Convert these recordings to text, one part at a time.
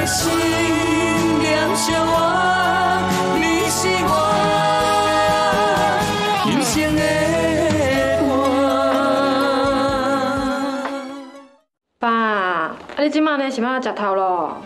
心念着我，你是我人生的伴。 爸，啊你即摆呢是要食头咯？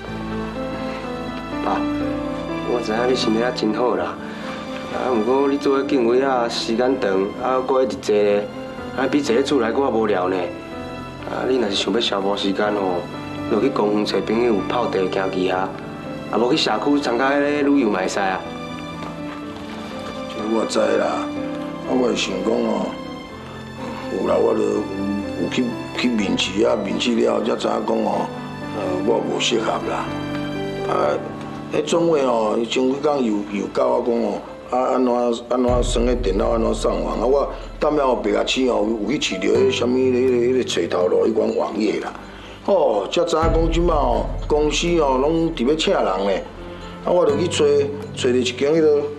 爸，我知影你身体啊真好啦，不过你做个敬畏啊，时间长，搁一直坐咧，比坐咧厝内搁较无聊呢。你若是想要消磨时间吼，就去公园找朋友泡茶行棋啊，无去社区参加迄个旅游嘛会使啊。 这我知啦，我是想讲哦，有啦，我就有去面试啊，面试了才知影讲哦，我无适合啦。迄总会哦，伊前几工又教我讲哦，安怎耍个电脑，安怎上网啊。我当了后白牙齿哦，有去试着迄什么迄个找头路迄款网页啦。哦，才知影讲即摆哦，公司哦拢伫要请人咧。我就去找着一间迄个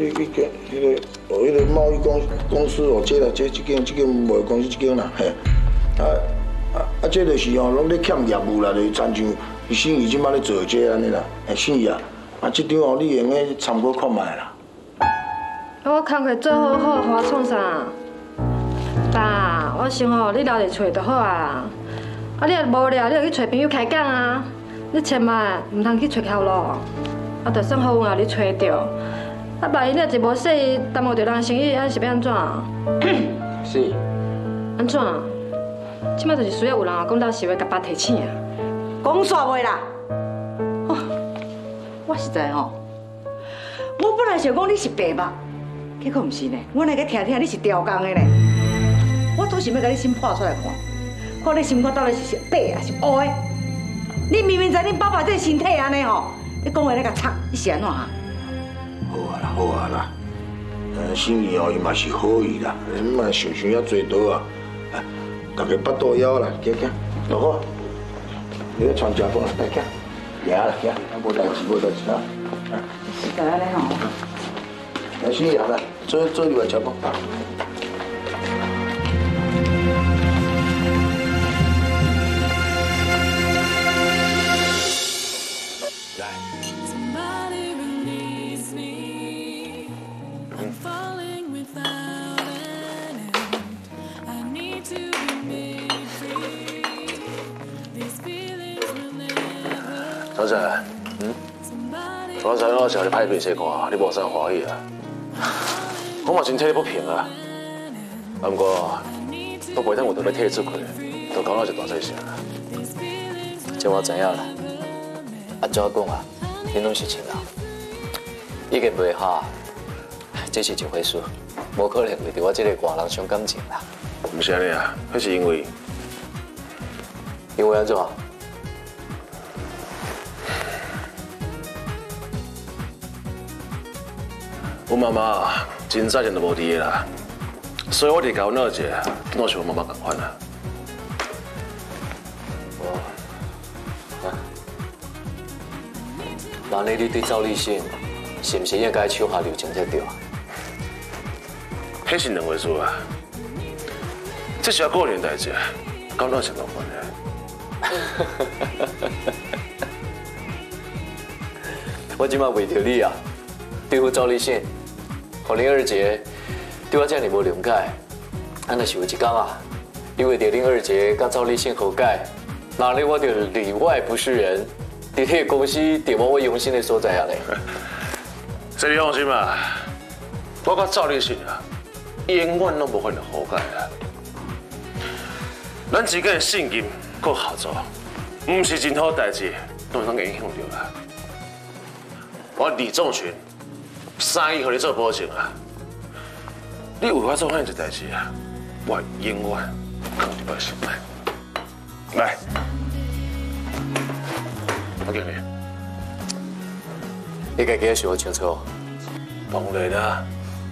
贸易公司哦，这间贸易公司这间啦，嘿。这就是哦，拢咧欠业务啦，就是亲像。伊心仪即摆咧做这安尼啦，心仪啊，这张哦，你用个参考看卖啦。 我工课做好好，互我创啥？爸，我想哦，你留伫厝就好啊。你若无聊，你就去找朋友开讲啊。你千万唔通去找头路。就算好运啊，你找到。万一你若一无说，耽误着人生意，是要安怎？ 是。 安怎？即摆就是需要有人讲到实话，甲爸提醒啊。 讲煞话啦！哦，我实在吼，我本来想讲你是白目，结果唔是呢。我来个听听你是雕工的呢。我都想要甲你心破出来看，看你心肝到底是白还是乌的。你明明知恁爸爸这身体安尼吼，你讲话咧甲插，你是安怎啊？ 好啊啦，心意哦，伊嘛是好意啦，你莫想遐多多啊。大家腹肚枵啦，行，落好。你要穿食饭啊，来行，行啦行，无代志啊。 是在安尼吼。 来心意啊，来，做你来食饭。 小姐，我知我朝你歹面色看，你无啥欢喜啊？我嘛真替你不平啊。不过，都袂当有得要替你出气，就讲到一大细声啦。 这我知影啦。按怎讲啊？恁拢是亲人，已经袂合，这是一回事，无可能为着我这个外人伤感情啦。 唔是安尼啊，迄是因为安怎？ 我妈妈真早前就无伫个啦，所以我伫交闹者，拢是我妈妈共款啦。 万一你对赵立信是毋是应该手下留情才对啊？ 迄是两回事啊，这是个人代志，跟闹是无关的。 我即马为着你啊，对付赵立信。互恁二姐对我这样无谅解，安若是有一天啊，因为着恁二姐甲赵立信和解，那日我就里外不是人，伫迄个公司伫我用心的所在啊咧。 这你放心嘛，我甲赵立信啊，永远拢无可能和解啊。咱之间的信任搁合作，唔是真好代志，都能影响到啦。我李仲群。生意和你做保证啊！你为我做遐一代志啊，我永远放伫我心内。来，我敬你。 你家己想清楚。 当然啦。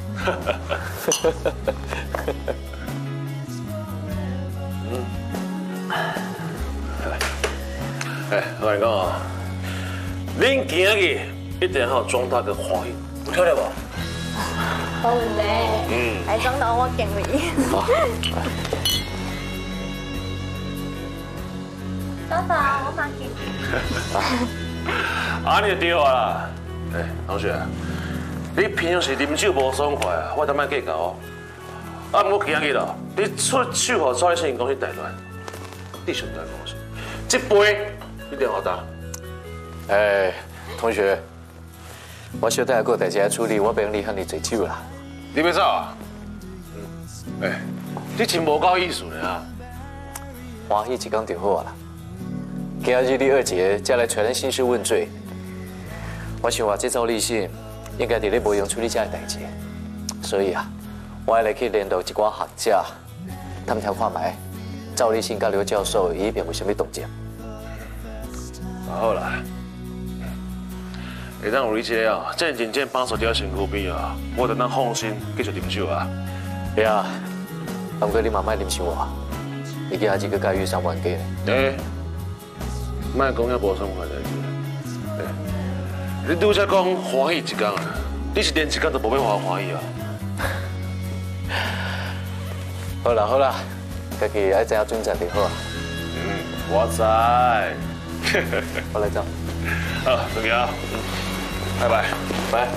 我跟你讲啊，恁今日一定要装大个欢喜。有跳了无？ 好嘞，来装到我敬你。 嫂嫂，我马给。 啊，你就对啊啦。哎，同学，你平常时啉酒无爽快啊，我当卖计较哦。啊，毋过今日咯，你出手互赵立新公司大乱，你上大公司，这杯一定好打。 哎，同学，我小弟还有代志要处理，我不用你和你醉酒啦。 你要走啊？哎，你真无够意思呢啊！ 欢喜一天就好啦。今日你二姐才来找咱兴师问罪，我想话这赵立信应该伫咧无用处理这个代志，所以啊，我要来去联络一寡学者，探听看卖赵立信甲刘教授伊边有啥物动静。 好啦，会当有你这啊，正经正帮手掉身躯边啊，我就当放心继续啉酒啊。 对啊，不过你嘛莫啉伤我，你今下日去甲遇上冤家咧。 莫讲遐无爽快代志。你拄则讲欢喜一天啊，你是连一天都无要欢喜啊？ 好啦好啦，家己爱知影准则就好啊。 我知。 我来走。 好，大家，拜拜。 拜。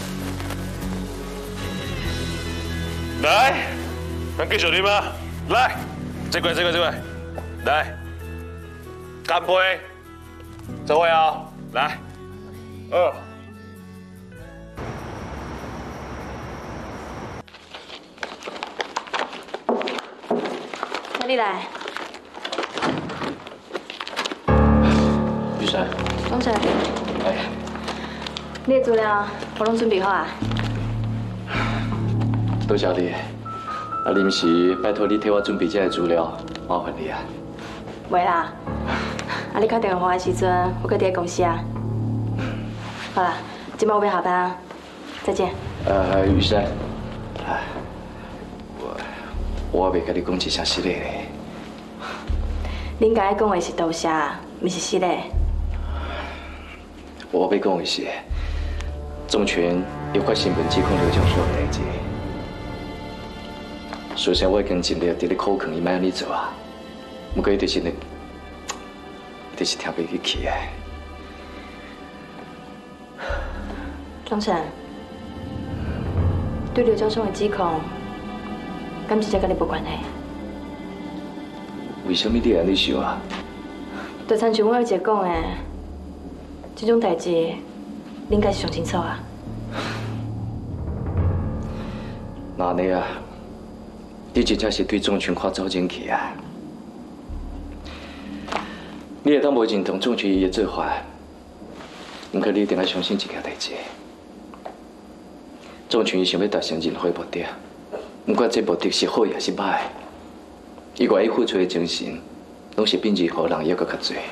来，咱继续啉啊！来，这块，来，干杯！这位啊，来，2。 哪里来？ 玉山。 钟晨， 哎， 你的资料我拢准备好啊。 多谢你。啊，临时拜托你替我准备这个资料，麻烦你啊。 袂啦，啊，你打电话的时阵，我搁伫公司啊。好啦，今晚我要下班啊，再见。 玉山，我未甲你讲一声失礼咧。 恁甲我讲的是多谢，毋是失礼。 我要讲的是，总权有发新闻指控刘教授的代志。虽然我已经尽力伫咧苦劝伊莫安尼做啊，不过伊就是听不进去的。 钟晨，对刘教授的指控，敢直接跟你无关系？ 为什么你安尼想啊？ 就亲像我二姐讲的，这种代志，你应该是上清楚啊。 那安尼啊，你真正是对总群看走前去啊！你会当无认同总群伊的做法，不过你一定要相信一件代志：总群伊想要达成任何目的，不管这目的是好也是歹，伊愿意付出的精神，拢是比任何人还阁较多。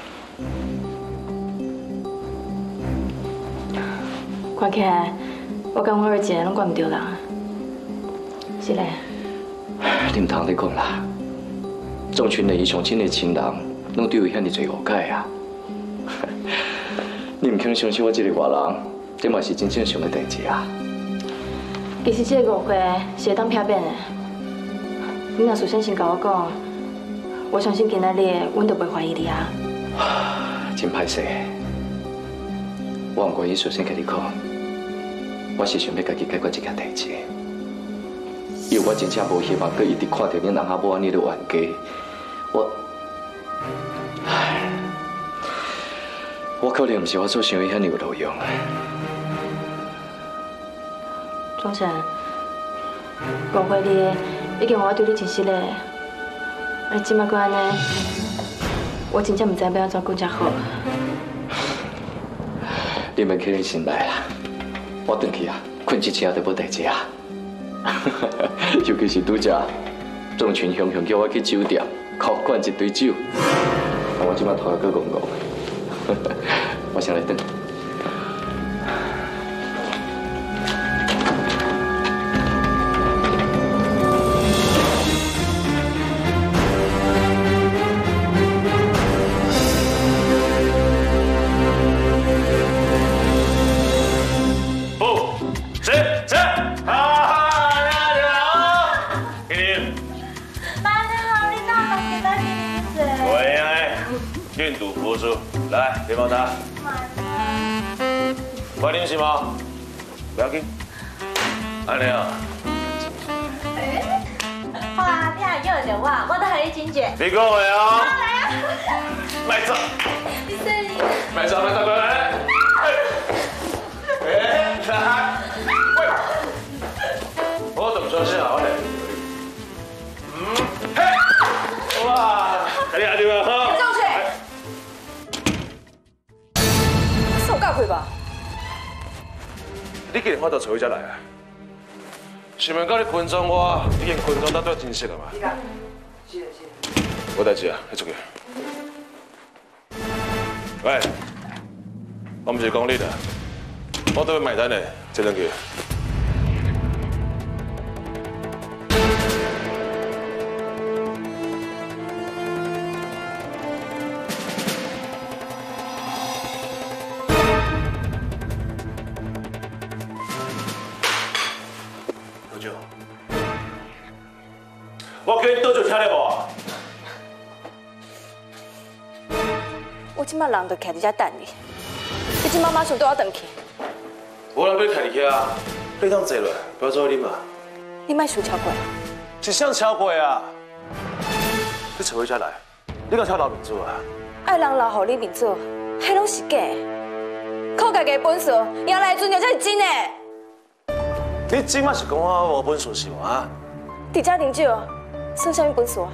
看起来，我跟我二姐拢管唔着人，是嘞。 你唔通咧讲啦！总群连伊上亲的亲人，拢对伊遐尼侪误解啊！你唔肯相信我这个外人，这嘛是真正常的代志啊！ 其实这个误会是会当骗变的。你若事先先甲我讲，我相信今仔日阮就袂怀疑你啊。 真歹势，我唔愿意事先甲你讲，我是想要家己解决这件代志。因为我真正无希望佮一直看到恁人阿母安尼的冤家，我可能唔是我所想的遐尼有路用。 钟晨，误会你已经我对你真失礼，而即摆搁安尼，我真正唔知要安怎讲才好。 你免去你心内啦，我回去啊，困一醒就无代志啊。尤其是拄只，总群雄雄叫我去酒店，靠灌一堆酒，我即摆头壳戆戆，我先来等。 柠檬茶。快啉是吗？不要紧。安尼啊。 哇，你也约着我，我都和你真绝。 你讲话啊！ 来啊！ 卖走。 你说。 卖走，卖走，过来。来。喂。我怎么说是好嘞？嘿。哇！你阿弟啊哈。 上去。手搞开吧。 你既然我到找伊才来啊？是问到你群众我，你跟群众到底真熟啊嘛？是。无代志啊，你出去。喂，我唔是讲你的，我都要买单的，这两句。我叫你倒就听得无？ 我即摆人就徛伫遮等你，你即摆马上都要回去。 无人要徛伫遐，你当坐落，不要做啉嘛。 你莫想超过。 一向超过啊！你找回家来，你敢挑老民主啊？ 爱人留互你面子，迄拢是假的。靠家己的本事，赢来的尊重才是真的。 你即摆是讲我无本事是无啊？ 伫遮啉酒，算啥物本事啊？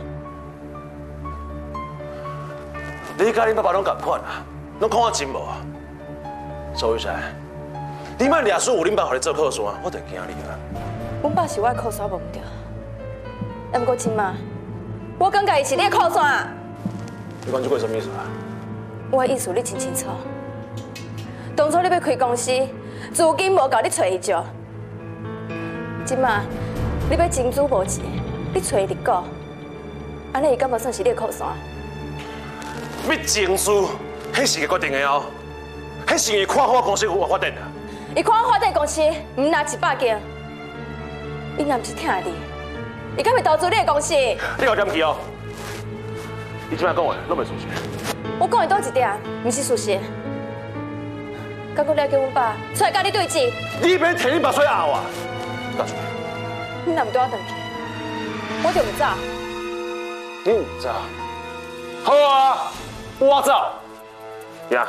你甲恁爸爸拢共款啊，拢看我真无。周玉山，你莫掠输有恁爸互你做靠山，我就惊你啊！ 阮爸是我的靠山无毋对，但不过即摆，我感觉伊是你的靠山。 你讲这句什么意思啊？ 我的意思你真清楚。当初你要开公司，资金无够，你找伊借。即摆你要金主无钱，你找伊入股，安尼伊敢无算是你的靠山？ 要情书，迄是伊决定的哦，迄是伊看好我公司有法发展啊。 伊看我发展公司毋拿100件，伊若毋是疼你，伊敢会投资你的公司？ 你有点气哦！你即摆讲的拢袂事实。 我讲的倒一点，毋是事实。敢讲你要叫阮爸出来甲你对峙？ 你免摕恁爸出来拗啊！告诉你， 你若毋对我回去，我就唔走。 你唔走？好啊，我走。呀，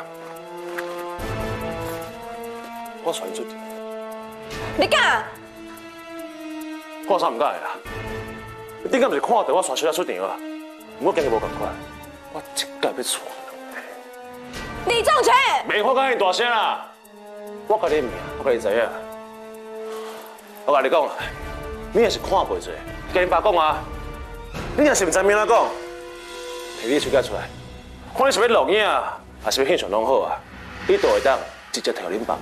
我传出去。 你敢？ 我啥唔敢的啦？你敢毋是看到我传出来出场啊？我今日无共款，我一届要错。 李仲全， 袂看甲你大声啦！我甲你命，我甲你知影。我甲你讲啦，你也是看袂做，跟你爸讲啊。你若是唔知明仔讲，摕你手机出来，看你是要录影，还是要现场拢好啊？你都会当直接摕恁爸。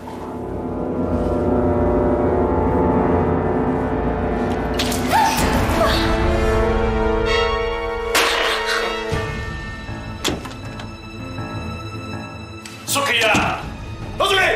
出去啊！攞出去！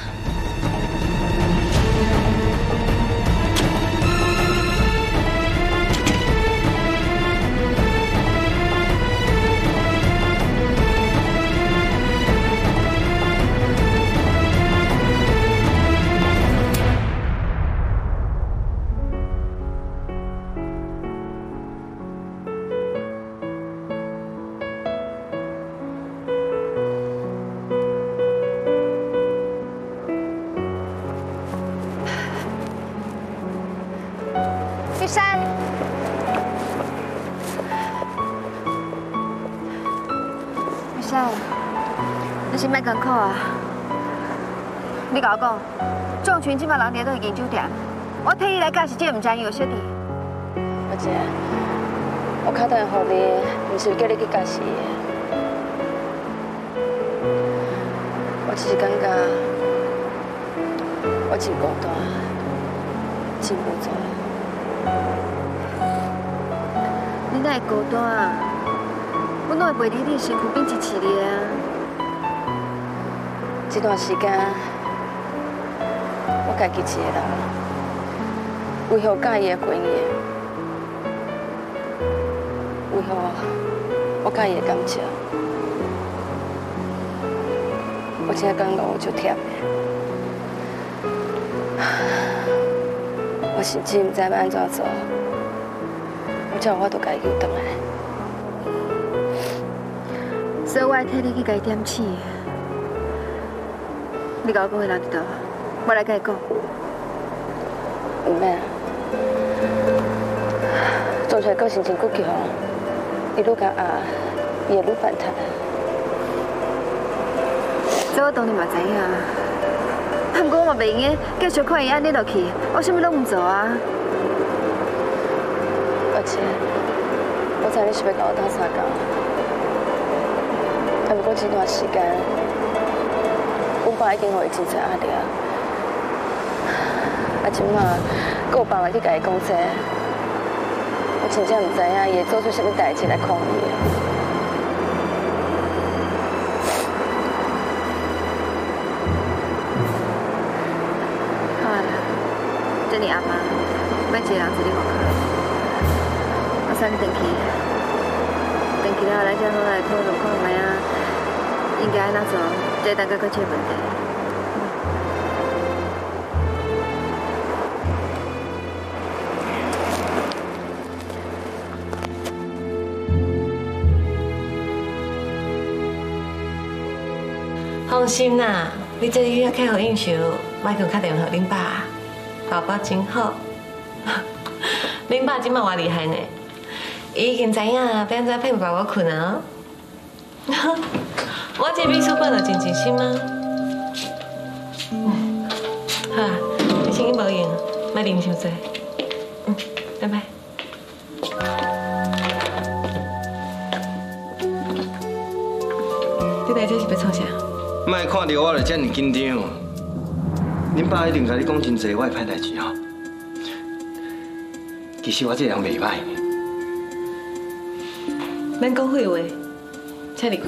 玉山，玉山，你是莫艰苦啊！你甲我讲，壮群即摆人伫倒去研究店，我替你来解释这个唔知影小弟。 我姐，我敲电话给你，不是叫你去解释的。我只是感觉我真孤单，真无助。 你哪会孤单啊？我拢会陪伫你身躯边支持你啊！ 这段时间，我家己一个人，为何介意的婚姻？为何我介意的感情？ 我真感觉我就忝的，我甚至唔知要安怎做，我这样我都家己救回来。 所以我要替你去甲伊点起。你甲我讲话留伫倒，我来甲伊讲。 唔免啊，做出来个性真倔强，伊愈甲压，伊会愈反弹。 这我当然嘛知影，不过我嘛袂用个继续看伊安尼落去，我啥物拢唔做啊。 而且，我知你是要甲我斗相共，不过这段时间，阮爸已经互伊真侪压力啊。即马，搁有爸妈去甲伊讲这，我真正唔知影伊会做出啥物代志来抗议啊。 好啦，这你阿妈，要一个人一日外口，我送你回去，回去了咱才好来讨论看卖啊，应该安怎做，才当解决这个问题。 放心啦，你这个月开好应酬，莫共打电话给恁爸，爸爸真好。恁爸今嘛偌厉害呢，伊已经知影要安怎骗爸我困啊。我这秘书报就真心吗？好啊，你声音无用，莫啉伤多。拜拜。你来这是要创啥？ 莫看到我就这么紧张，恁爸一定甲你讲真侪我的歹代志吼。其实我这人袂歹。 免讲废话，请离开。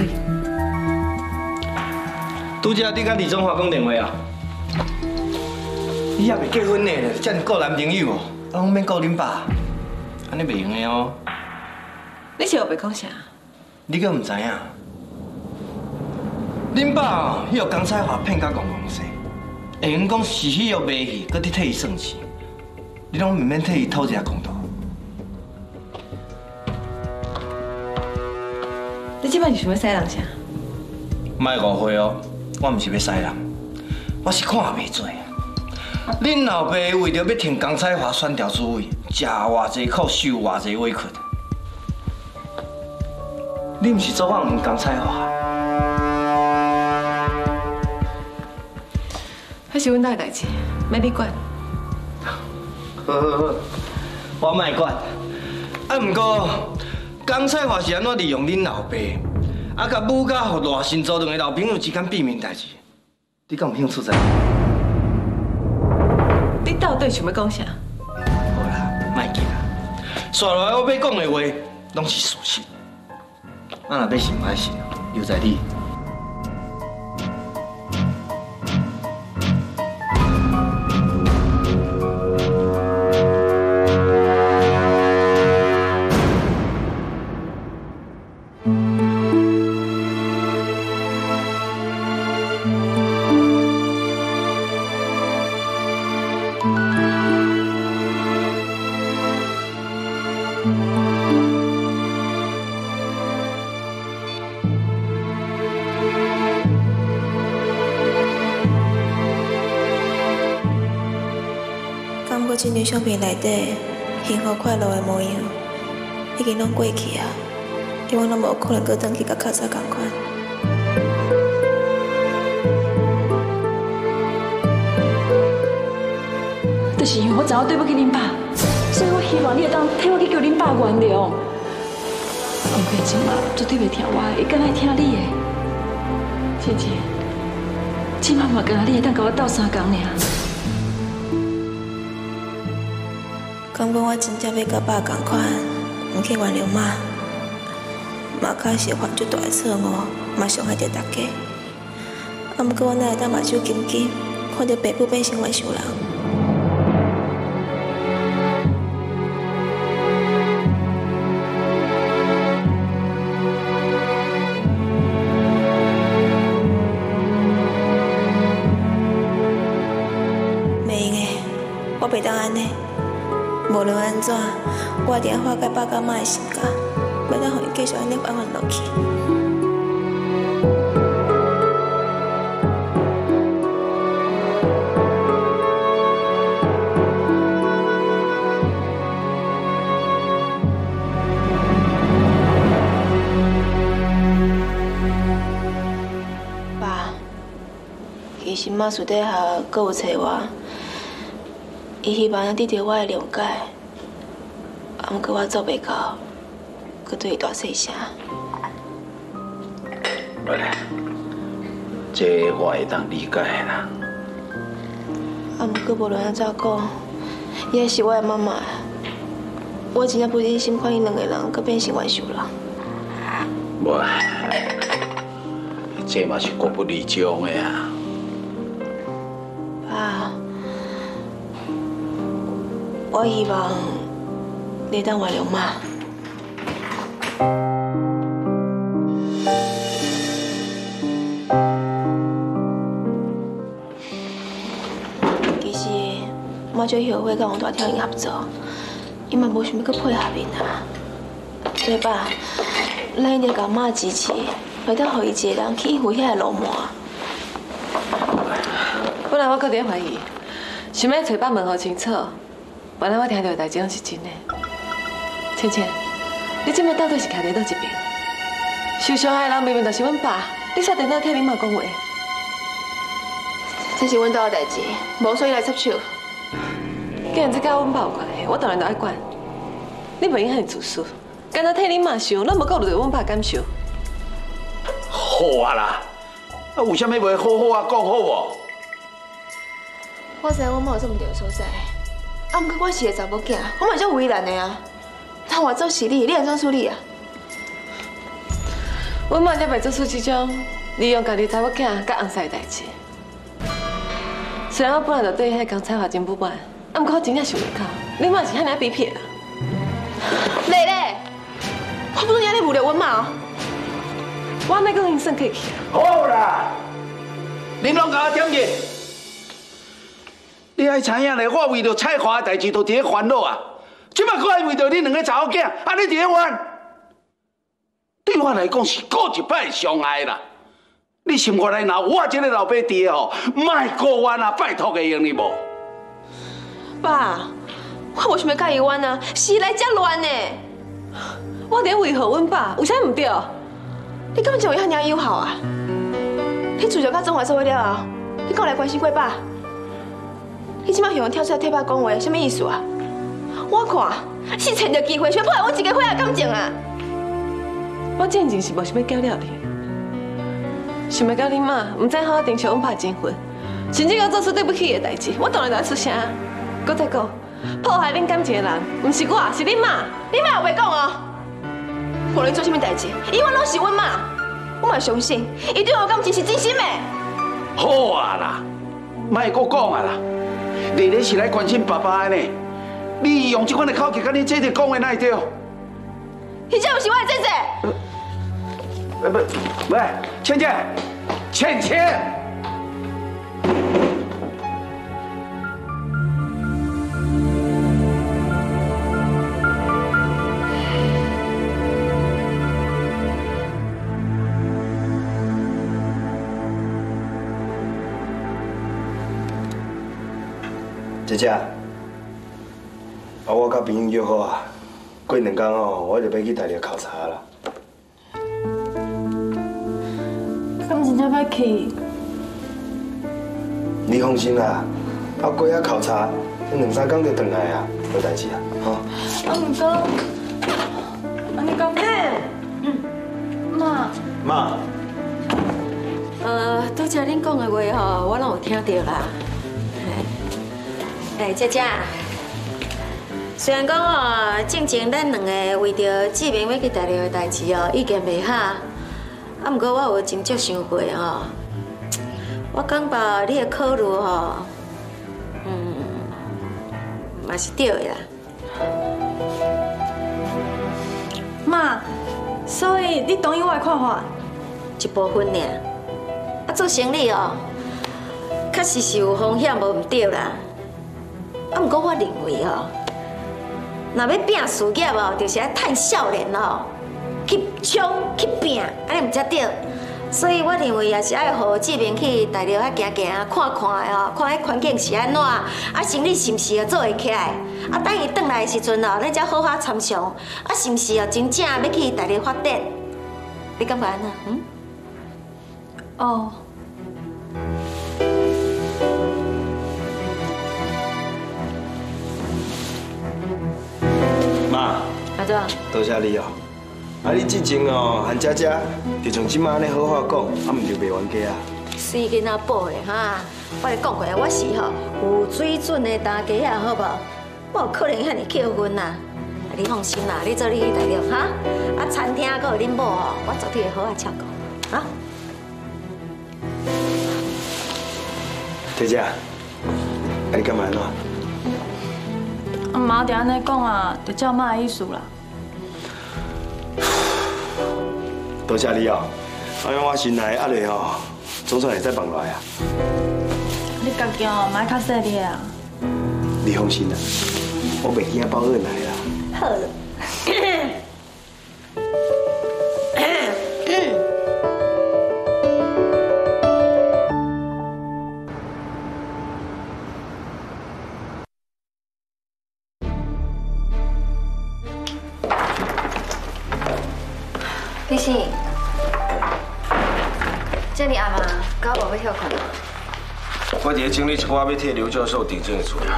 拄则你甲李中华讲电话啊？你也未结婚呢，这么顾男朋友哦，拢免顾恁爸，安尼袂用的哦。 你是后袂讲啥？ 你阁唔知影？恁爸哦，迄个江彩华骗甲戆戆势，会用讲是戏又卖戏，搁伫替伊算钱，你拢唔免替伊讨一下公道。 你即摆是想要使人啥？ 莫误会哦，我唔是要使人，我是看袂做。恁老爸为着要听江彩华选调主委，食偌济苦，受偌济委屈，你唔是做我问江彩华？ 迄是阮家的代志，免你管。 好，我莫管。啊，不过江彩华是安怎利用恁老爸，啊，甲母甲互热心做两个老朋友之间秘密代志，你敢有兴趣知？ 你到底想要讲啥？ 好啦，莫急啦，刷落来我要讲的话，拢是事实。啊，若要信歹信，留在你。 这张相片内底幸福快乐的模样，已经拢过去啊！永远拢无可能搁转去甲较早同款。 就是因为我知我对不起恁爸，所以我希望你会当替我去叫恁爸原谅。不过即马绝对袂听我的，伊敢爱听你的。姐姐，即马嘛，敢你会当甲我斗相共尔。 感觉我真正要甲爸同款，唔去原谅妈，妈确实犯最大的错误，嘛伤害着大家。啊，不过我哪会当目睭紧紧，看到爸母变成外伤人？ 我袂当安尼。无论安怎，我一定要化解爸甲妈的心结，袂当互伊继续安尼反反落去。爸，其实妈私底下阁有找我。 伊希望得到我的谅解，啊，毋过我做袂到，佮对伊大细声。 这我会当理解啦。 啊，毋过无论安怎讲，伊也是我的妈妈，我真正不忍心看伊两个人佮变成冤仇人。 无，这嘛是国不理将的啊。 爸。 我希望你当原谅妈。其实，妈最后悔甲王大跳因合作，伊嘛无想要去配合因啊。所以爸，咱一定甲妈支持，袂当互伊一个人去应付遐个流氓。 本来我搁伫怀疑，想要找爸问好清楚。 原来我听到的代志拢是真的。倩倩，你即摆到底是徛伫倒一边？受伤害的人明明就是阮爸，你煞电话替恁妈讲话。 这是阮家的代志，无需要来插手。 既然这甲阮爸有关系，我当然就爱管。你袂用遐自私，干那替恁妈想，咱无顾虑到阮爸感受。 好啊啦，啊有啥物袂好好啊讲好无？ 我知影阮妈有做毋对的所在。 啊，毋过我是个查某囝，我嘛足为难的啊。但我做是你安怎处理啊？ 阮妈才袂做出这种利用家己查某囝甲红婿的代志。虽然我本来就对迄公彩华真不满，啊，毋过我真正想袂到，你妈是遐尔卑鄙的人。 蕾蕾，我不是安尼侮辱阮妈哦。 我安尼讲已算客气。 好啦，恁拢甲我点去。 你爱知影咧，我为着彩华的代志，都伫咧烦恼啊！即摆搁爱为着你两个查某囝，安尼伫咧烦，对我来讲是过一摆的伤害啦。你心肝来拿我这个老爸爹哦，莫过冤啊！拜托个用你无？ 爸，我为什么介意冤啊？是来遮乱呢？ 我伫维护阮爸，有啥唔对？ 你根本就有遐尔友好啊！你自从甲中华做伙了后，你敢有来关心过爸？ 你即摆向我跳出来替爸讲话，什么意思啊？我看是趁着机会，想破坏阮一家伙仔感情啊！ 我真正是无想要搅了你，想要甲恁妈唔知好好珍惜阮爸情分，甚至要做出对不起的代志，我当然就要出声。搁再讲，破坏恁感情的人，唔是我，是恁妈。 你妈也袂讲哦。无论做什么代志，永远拢是阮妈。我嘛相信，伊对我感情是真心的。 好啊啦，莫搁讲啊啦。 丽丽是来关心爸爸的呢，你用这款的口气跟你姐姐讲的哪会对？ 你这不是我的姐姐。 不，倩倩，倩倩。 姐姐，我甲朋友约好啊，过2天哦，我就要去台中考察啦。 敢真正要去？ 你放心啦，过遐考察，2、3天就回来啊，无代志啊，吼。 毋过，安尼讲，妈。 妈。 拄则恁讲的话吼，我拢有听到啦。姐姐，虽然讲哦，正前咱两个为着志明要去台中的代志哦，意见袂合，啊，毋过我有真正想过哦，我感觉你的考虑吼，嘛是对的啦。 妈，所以你同意我的看法？ 一部分尔，啊，做生意哦，确实是有风险，无毋对啦。 啊，不过我认为哦，若要拼事业哦，就是要趁少年哦，去冲去拼，安尼毋才对。所以我认为也是爱互志明去大陆遐行行看看的哦，看迄环境是安怎，啊生理是毋是做会起来，啊等伊转来的时阵哦，咱才好好参详，啊是毋是哦真正要去大陆发展？你感觉安怎？嗯？ 哦。 妈， 阿怎？ 多谢你哦。啊，你之前哦，和姐姐就像即马安尼好好讲，啊，毋就袂冤家啊。 水囡仔补的哈，我咧讲过，我是吼有水准的大家啊，好无？我有可能遐尼扣分呐。你放心啦，你做你去大陆哈，啊餐厅还有恁某哦，我绝对会好好照顾，哈。 姐姐，啊你干嘛呢？ 妈就安尼讲啊，就照妈的意思啦。 多谢你哦，哎呀，我心内压力哦，总算会再放落来啊。 你家己哦，莫较细腻啊。 你放心啦，我袂惊包恩来啦。 好了。 立信，这你阿妈搞无要跳款啊？ 我伫咧整理一寡要替刘教授订正的资料。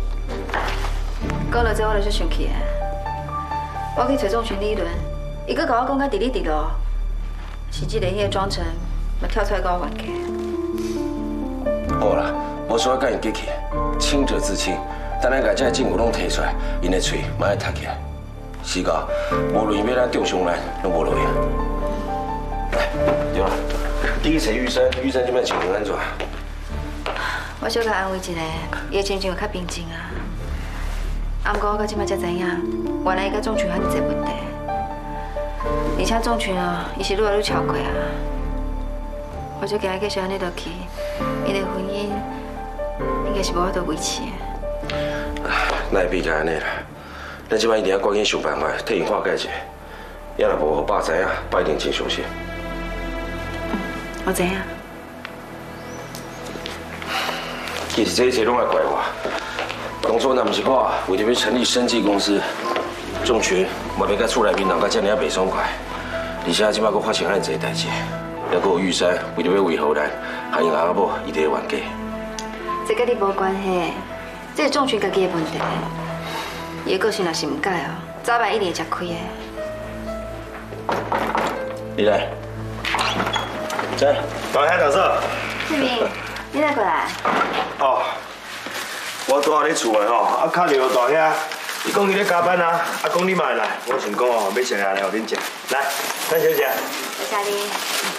讲到这我就生气啊！我去找仲群理论，伊搁甲我讲甲伫哩伫咯，是这个迄个庄臣，嘛跳出来甲我冤家。 好啦，无需要甲因激气，清者自清。等咱把这个证据拢提出来，因的嘴嘛会塌起来。是个，无论要咱重伤咱，拢无路用。来，对了，你去找玉山，玉山这边情况安怎？ 我小甲安慰一下，伊的情绪有较平静啊。啊，不过我到即摆才知影，原来伊甲仲群遐尼侪问题，而且仲群啊，伊是愈来愈超过啊。我就惊伊继续安尼落去，伊的婚姻应该是无法度维持的。 那会变甲安尼啦？咱即摆一定要赶紧想办法替因化解一下，要若无，互爸知影，爸一定真伤心。 我知影。 其实这一切拢爱怪我。当初若不是我为着要成立生技公司，仲群嘛要甲厝内面人甲遮尔啊袂爽快，而且即摆佫发生遐尼侪代志，还佫有玉山为着要维护咱，害因阿某伊伫咧冤家。 这甲你无关系，这是仲群家己的问题。伊的个性若是唔改哦，早晚一定会吃亏的。 你来，来，到遐教授。 志明，你来过来。 哦，我住喺你厝的吼，啊，敲着大兄，伊讲伊咧加班啊，啊，讲你嘛会来，我想讲哦，要食下来互恁食，来，咱小姐。 谢谢你。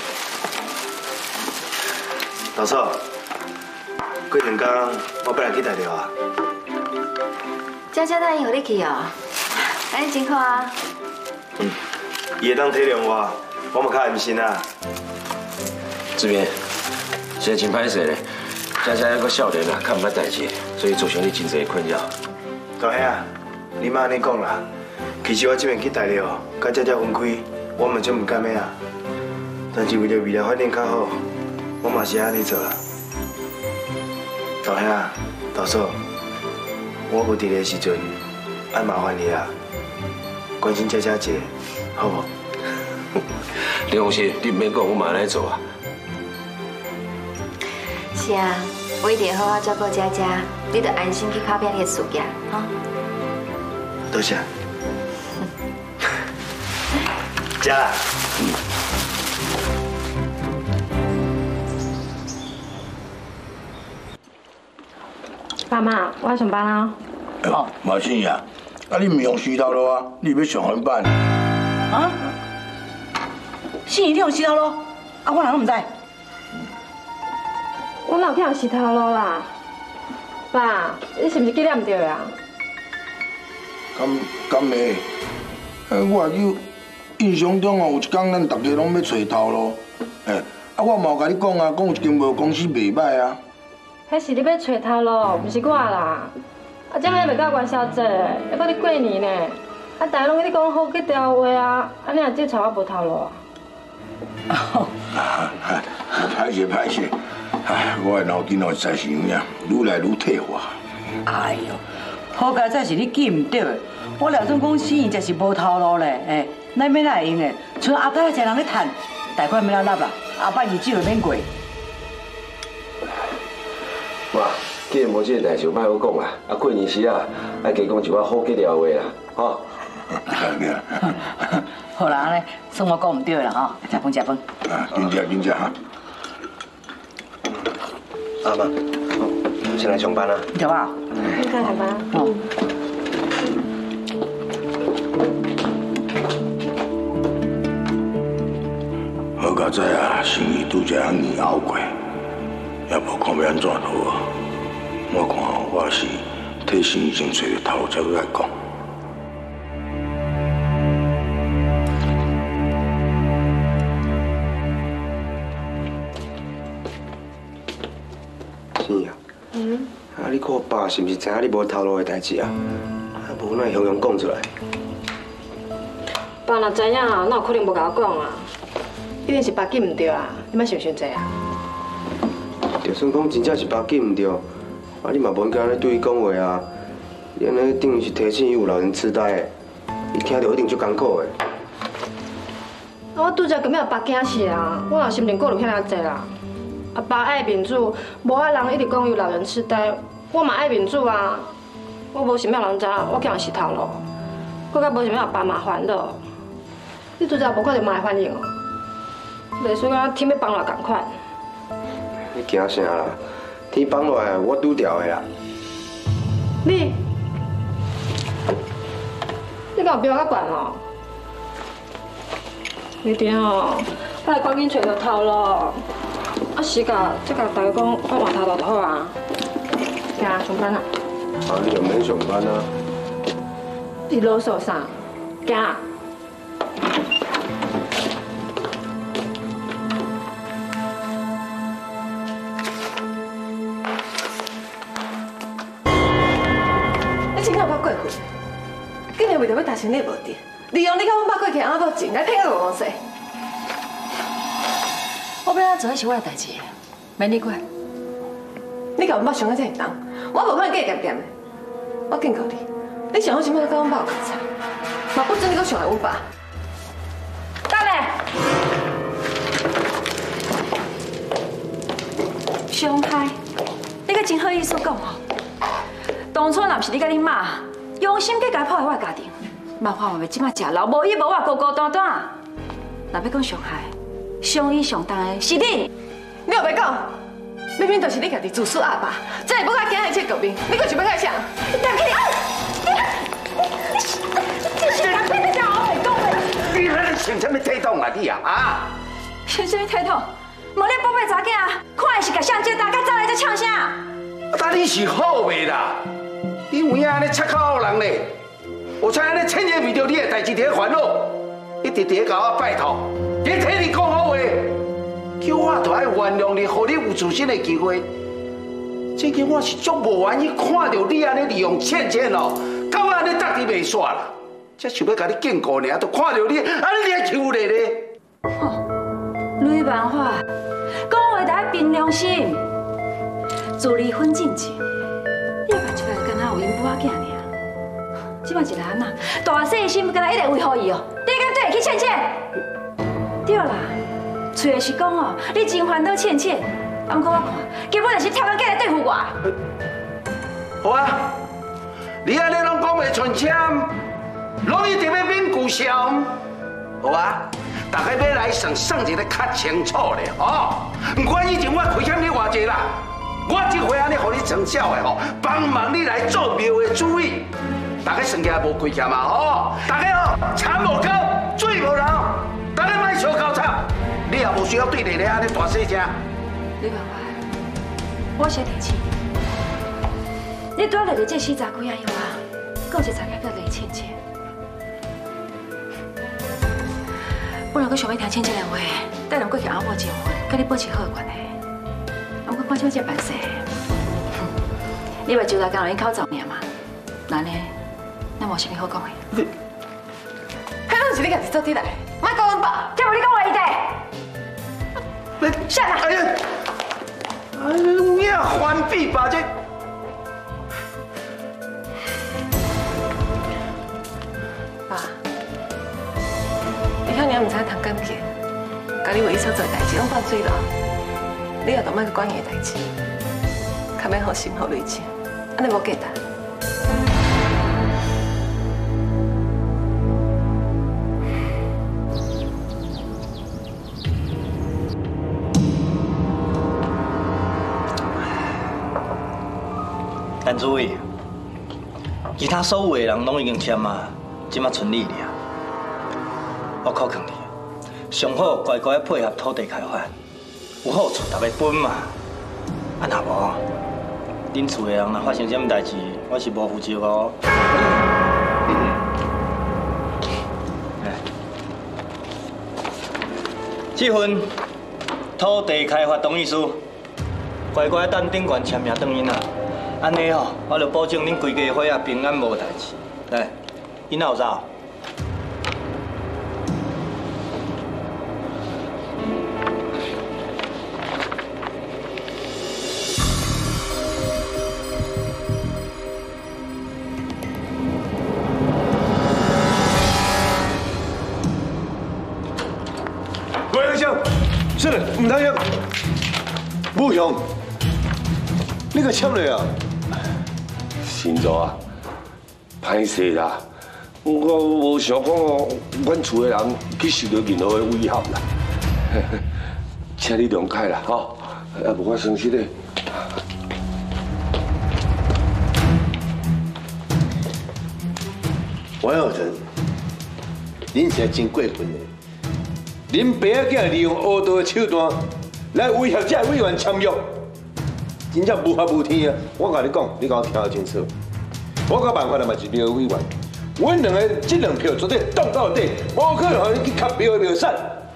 教授，过两天我要来去大陆啊。 佳佳答应互你去哦，安尼真好啊。 伊会当体谅我嘛较安心啊。这边现在真歹势咧，佳佳还阁少年啊，较唔捌代志，所以造成你真侪困扰。大兄，你莫安尼讲啦。其实我这边去大陆，甲佳佳分开，我嘛真唔甘的啊。但是为了未来发展较好，我嘛是安尼做啊。大兄，大嫂。我无伫的时阵，爱麻烦你啦，关心佳佳姐，好无？你放心，你唔免讲，我马上来做啊。 是啊，我一定会好好照顾佳佳，你就安心去打拼你的事业，哈。 多谢。佳啦。 爸妈，我要上班啦。 哦，马信呀，啊你唔用洗头路啊？你要上班办？ 啊？信你用洗头路？啊，我哪拢唔知。 我哪有去人洗头路啦？爸，你是不是记念唔对啊？ 敢袂？我就印象中哦，有一天咱大家拢要找头路，啊我嘛有甲你讲啊，讲有一间无公司袂歹啊。 迄是你要找头路，不是我啦。 啊，这还袂到元宵节，还搁你过年呢。啊，大家拢跟你讲好去调话啊，啊，你若只找我无头路啊。 歹势，哎，我的脑筋哦实是有影，愈来愈退化。 哎呦，好佳哉是你记唔对的，我廖总讲生意才是无头路咧，哎，哪免哪会用的？像阿仔一个人咧趁，贷款免哪纳啦，后摆日子就免过。 妈，既然无这个代志，莫好讲啦。啊，过年时啊，爱加讲一寡好吉利话啦，吼。 好啦，安尼算我讲唔对啦吼，食饭食饭。 啊，紧食哈。 阿妈，先来上班啦。 对吧？ 你看上班。 哦。 好佳哉啊，生意拄则安年熬过，也无看要安怎好啊。我看我是替生意先找着头，才去来讲。 是啊。啊，你看我爸是毋是知影你无头路的代志啊？啊，无哪会雄雄讲出来？ 爸若知影，哪有可能无甲我讲啊？一定是爸记唔对啊！你莫想伤济啊！ 就算讲真正是爸记唔对，啊，你嘛无应该安尼对伊讲话啊！你安尼等于是提醒伊有老人痴呆的，伊听到一定足艰苦的。 啊，我拄则根本爸惊死啊！我若心情过就遐尔济啦。啊，爸爱民主，无爱人一直讲有老人痴呆，我嘛爱民主啊！我无想要人知我叫人是头路，我甲无想要爸麻烦咯。你拄则无看到妈的反应哦？袂输啊，天要崩落共款。 你惊啥啦？天崩落来，我拄掉的啦。 你敢有比我较悬哦？你听哦，我来赶紧找到头路。啊，时间再甲大家讲，我换头路就好啊。行啊，上班啊。 啊，你就免上班啊。 你啰嗦啥？行啊。过分，竟然为着要达成你的目的，利用你甲阮爸过去阿某钱来骗我公司。 我要安做，是我的代志，免你管。 你甲阮爸想啊这么重，我无可能计掂掂的。我警告你，你上好想要甲阮爸有交叉，嘛不准你阁伤害阮爸。等下， 伤害？你阁真好意思讲哦？当初若不是你甲恁妈用心去解破坏我的家庭，麻烦我们即摆食老无依无我孤孤单单。若要讲伤害，上义上当的是你。 你又别讲，明明就是你家己自私阿爸，才会不甲今日这革命，你阁想要干啥？你等起你人骗得叫我袂讲的。 你还想什么态度啊你啊？ 想什么态度？无你宝贝查囝，看的是甲相接大，甲走来才唱啥？ 但你是好袂啦？你有影安尼出口人咧？我才安尼千万为着你的代志伫烦恼，一直伫甲我拜托，别替你讲好话，叫我都爱原谅你，互你有自新的机会。最近我是足无愿意看到你安尼利用倩倩哦，到安尼搭伫袂煞啦，才想要甲你警告尔，都看到你安尼来求你咧。 雷万华，讲话得凭良心，自离婚进前。你办出来敢若有因母仔囝尔，即摆一个阿妈大细心，敢若一直维护伊哦。你敢对得起倩倩？对啦，嘴是讲哦，你真烦恼倩倩，啊，不过我看根本就是跳工过来对付我。 好啊，你安尼拢讲袂顺签，拢一定要免故笑，好啊？大家要来算一个较清楚咧，哦，不管以前我亏欠你偌济啦。我这回安尼，互你成效的吼，帮忙你来做庙的主意，大家算起来无亏欠嘛吼，大家哦，田无高，水无流，大家莫相交叉，你也无需要对弟弟安尼大细声。 李万华，我先提醒你，你拄来着这死查几啊样啊，还有一查囝叫雷倩倩。我若阁想要听倩倩的话，带人过去阿婆结婚，跟你保持好的关系。我看即摆这办事，你袂就来讲人口造孽嘛？ 那呢？那无啥物好讲的。 迄拢是你家己做起来，莫讲阮爸，叫无你讲话伊的。下来。哎呀，你也翻笔吧这。爸，你遐尔唔知谈感情，家己为伊所做的代志拢犯罪了，你也着莫去管伊的代志，较免互心互累积，安尼无价值。 陈主委，其他所有的人拢已经签啊，即马剩你俩。我考劝你，上好乖乖配合土地开发，有好处才要分嘛。啊，若无，恁厝的人若发生什么代志，我是无负责哦。这份土地开发同意书，乖乖等顶悬签名转印啊。 安尼吼，我就保证恁规家伙仔平安无代志。来，囡仔有走。 喂，兄，是的，唔通样。武雄，你个签了啊？ 新座啊，歹势啦！我无想讲哦，阮厝的人去受到任何的威胁啦。请你谅解啦，吼！啊，无我损失咧。 王耀成，恁是真过分的！恁爸仔囝利用黑道的手段来威胁这委员签约。 真正无法无天啊！我甲你讲，你甲我听清楚。我甲办法嘛是庙委员，阮两个这2票绝对动到底，无可能让你去卡庙的庙产。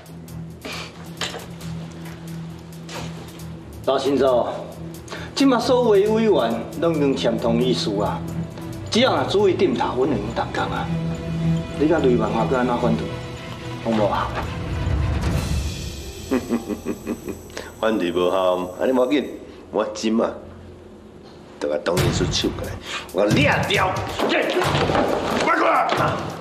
老新祖，即马所有委员拢已经签同意书啊，只要若注意点头，阮就用动工啊。你甲雷万华搁安怎反对？拢无效。 反对无效，安尼无要紧。 我今嘛，就甲同意书抽过来，我掠掉。快过来！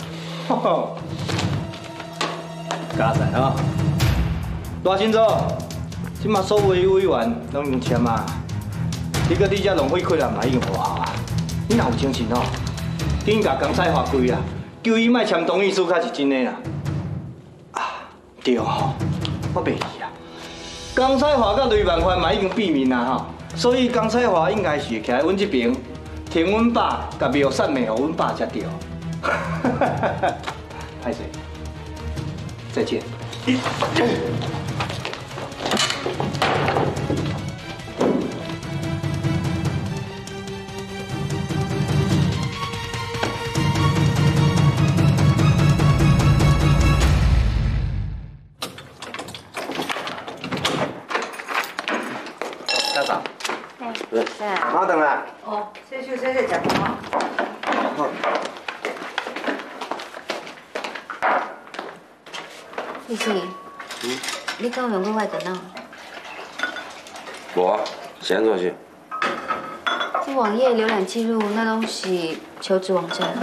加载啊！大新祖，即马所有委员拢用签啊，你搁你遮浪费气力嘛已经无效啊！你若有精神哦，紧甲江彩华开啊，叫伊莫签同意书，才是真的啦。啊，对吼，我袂记啊。 江彩华甲雷万宽嘛已经避免啦吼，所以江彩华应该是徛在阮这边，听阮爸甲庙产卖互阮爸才对。歹势，再见。 马等啦。 哦，洗手洗洗食饭。 弟弟，你敢有用过我的电脑？ 无啊，是安怎是？ 这网页浏览记录那拢是求职网站。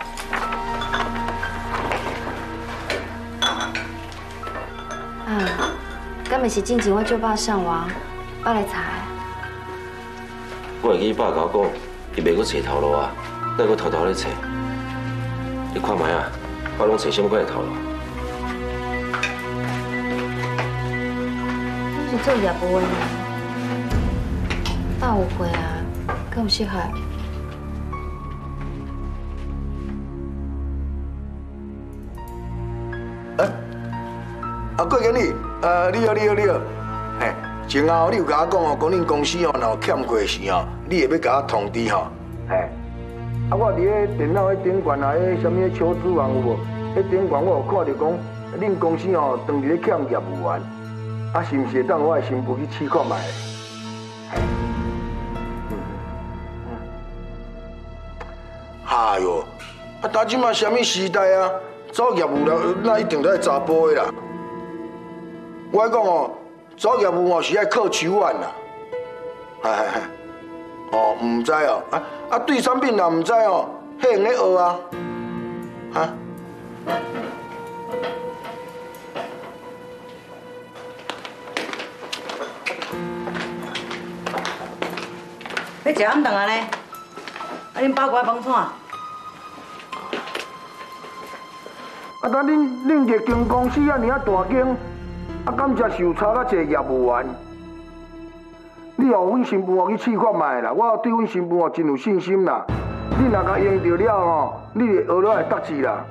啊，敢咪是进前我借爸上网，我来查。 我会记爸甲我讲，伊袂阁找头路啊，再阁偷偷咧找。你看卖啊，我拢找什么款的头路？ 我是做业务的，爸有会啊，更有适合。 郭经理，你好，嘿。 前后你有甲我讲哦，讲恁公司哦，若有欠过时哦，你会要甲我通知吼。嘿，啊，我伫咧电脑迄顶悬啊，迄什么求职网有无？迄顶悬我有看到讲，恁公司哦，当日咧欠业务员，啊，是毋是会当我的新妇去试看卖？嘿， 哎哟，啊，当今嘛什么时代啊？做业务了，那一定都爱查甫的啦。我讲哦，做业务哦是爱靠手腕啦。嘿。哦，唔知哦，对产品也唔知哦，迄用咧学啊，哈。 要食暗顿啊呢？恁爸乖饭串。 等恁一个间公司啊，尔啊大间，敢才受差甲一个业务员。你互阮新妇去试看卖啦，我对阮新妇真有信心啦。你若甲用着了吼，你会学落来得志啦。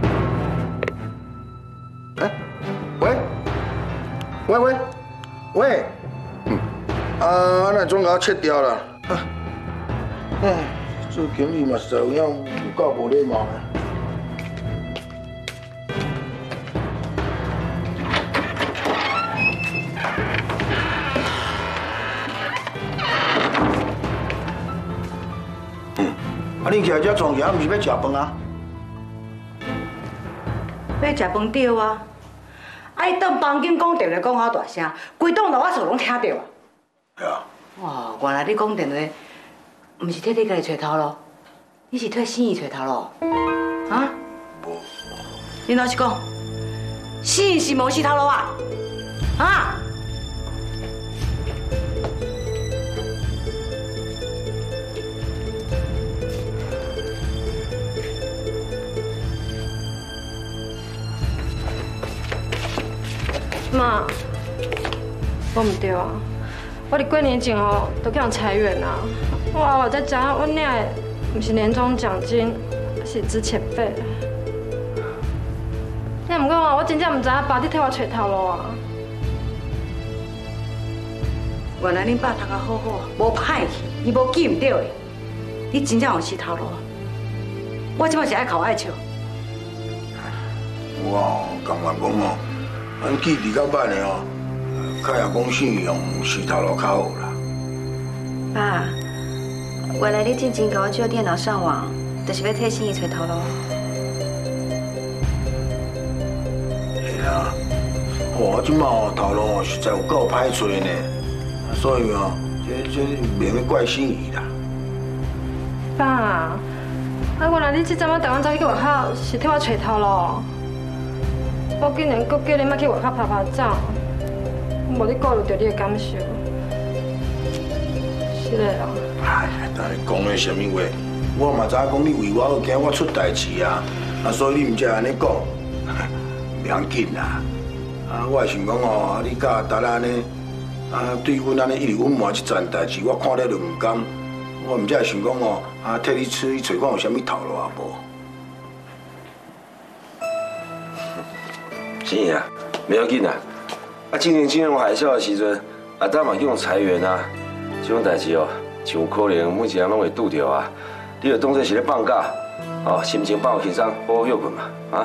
喂，安尼总甲我切掉啦。做经理嘛实在有影有够无礼貌的。你徛遮创啥？毋是要食饭啊？ 要食饭对啊！伊当房间讲电话讲好大声，规栋楼我厝拢听到啊！ 系啊。 哦，原来你讲电话，毋是替你家己找头路，你是替心仪找头路，啊？无。你老实讲，心仪是无死头路啊？啊？ 妈，我唔对啊！我伫几年前吼都叫人裁员啊！我后来才知影，我领的唔是年终奖金，是资遣费。你毋过我真正唔知影爸你替我找头路啊！ 原来恁爸读甲好好，无歹去，伊无记唔到的，你真正有死头路。我即摆是爱哭爱笑。 我感觉讲哦。咱记伫较慢的哦，较也讲信用是头路较好啦。 爸，原来你进前甲我借电脑上网，就是要替心仪找头路。 是啊，我即摆哦头路哦实在有够歹找呢，所以哦，这免要怪心仪啦。 爸，原来你这阵仔台湾走去外口是替我找头路。我竟然阁叫你莫去外口拍拍照，无你顾虑到你的感受，是的啊。 哎，但是讲的什么话？我嘛知影讲你为我好，惊我出代志啊，所以你唔才安尼讲，袂要紧啦。我想讲哦，你甲达安尼，对阮安尼一直隐瞒这件代志，我看了就唔甘。我唔才想讲哦，替你出去找看有啥物头路啊无？ 是啊，不要紧啦。今年金融海啸的时阵，大嘛叫人裁员啊，这种代志哦，就有可能每一个人拢会拄着啊。你就当作是咧放假，哦，心情放轻松，好好休困嘛，啊。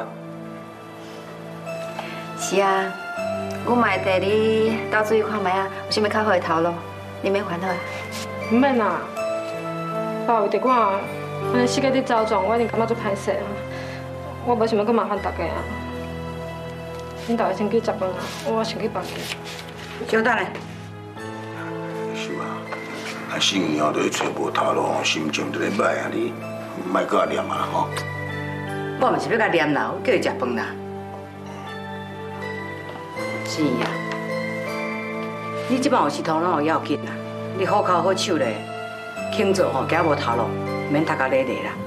是啊，我嘛会带你到注意看卖啊，有啥物较好的头路，你免烦恼啦。 唔免啦，爸为着我，安尼世界伫遭撞，我一定感觉足歹势啊。我无想要阁麻烦大家啊。恁大家先去食饭啊，我先去房间。 稍等咧。 是嘛？心仪哦，都找无头路，心情就咧歹啊！你莫搁念啊吼。 我嘛是要甲念啦，我叫伊食饭啦。心仪啊，你即摆有时头脑要紧啦，你好口好手咧，轻做吼，惊无头路，免读甲咧咧啦。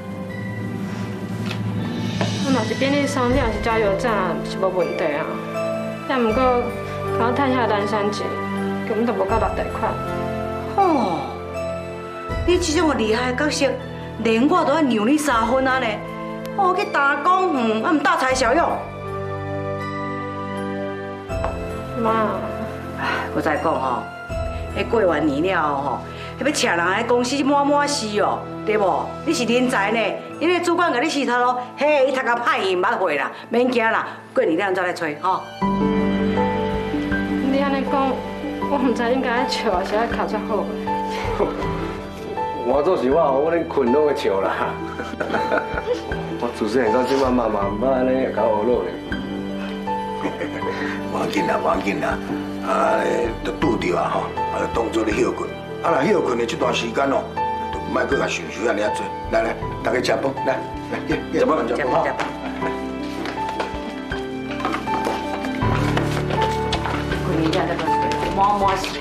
我嘛是便利商店，是加油站，是无问题啊。但毋过，刚我趁遐单身钱，根本就无够落贷款。 哦，你这种厉害的角色，连我都要让你3分啊呢！我去打工，唔大材小用。 妈， 我再讲吼，迄过完年了吼，迄要请人来公司满死哦，对无？你是人才呢，因为主管甲你洗头路，嘿，伊读甲歹伊捌会啦，免惊啦，过年了再来找吼。 你安尼讲，我唔知应该爱笑还是爱哭才好。 换做是我，我连困拢会笑啦。我自细到即摆妈妈唔捌安尼甲我学落咧。 无要紧啦，无要紧啦，就拄着啊吼，就当做你休困。啊，若休困的这段时间哦，就莫搁甲想安尼啊做。来，大家吃饭，来，吃饭哈。 困一下再摸洗，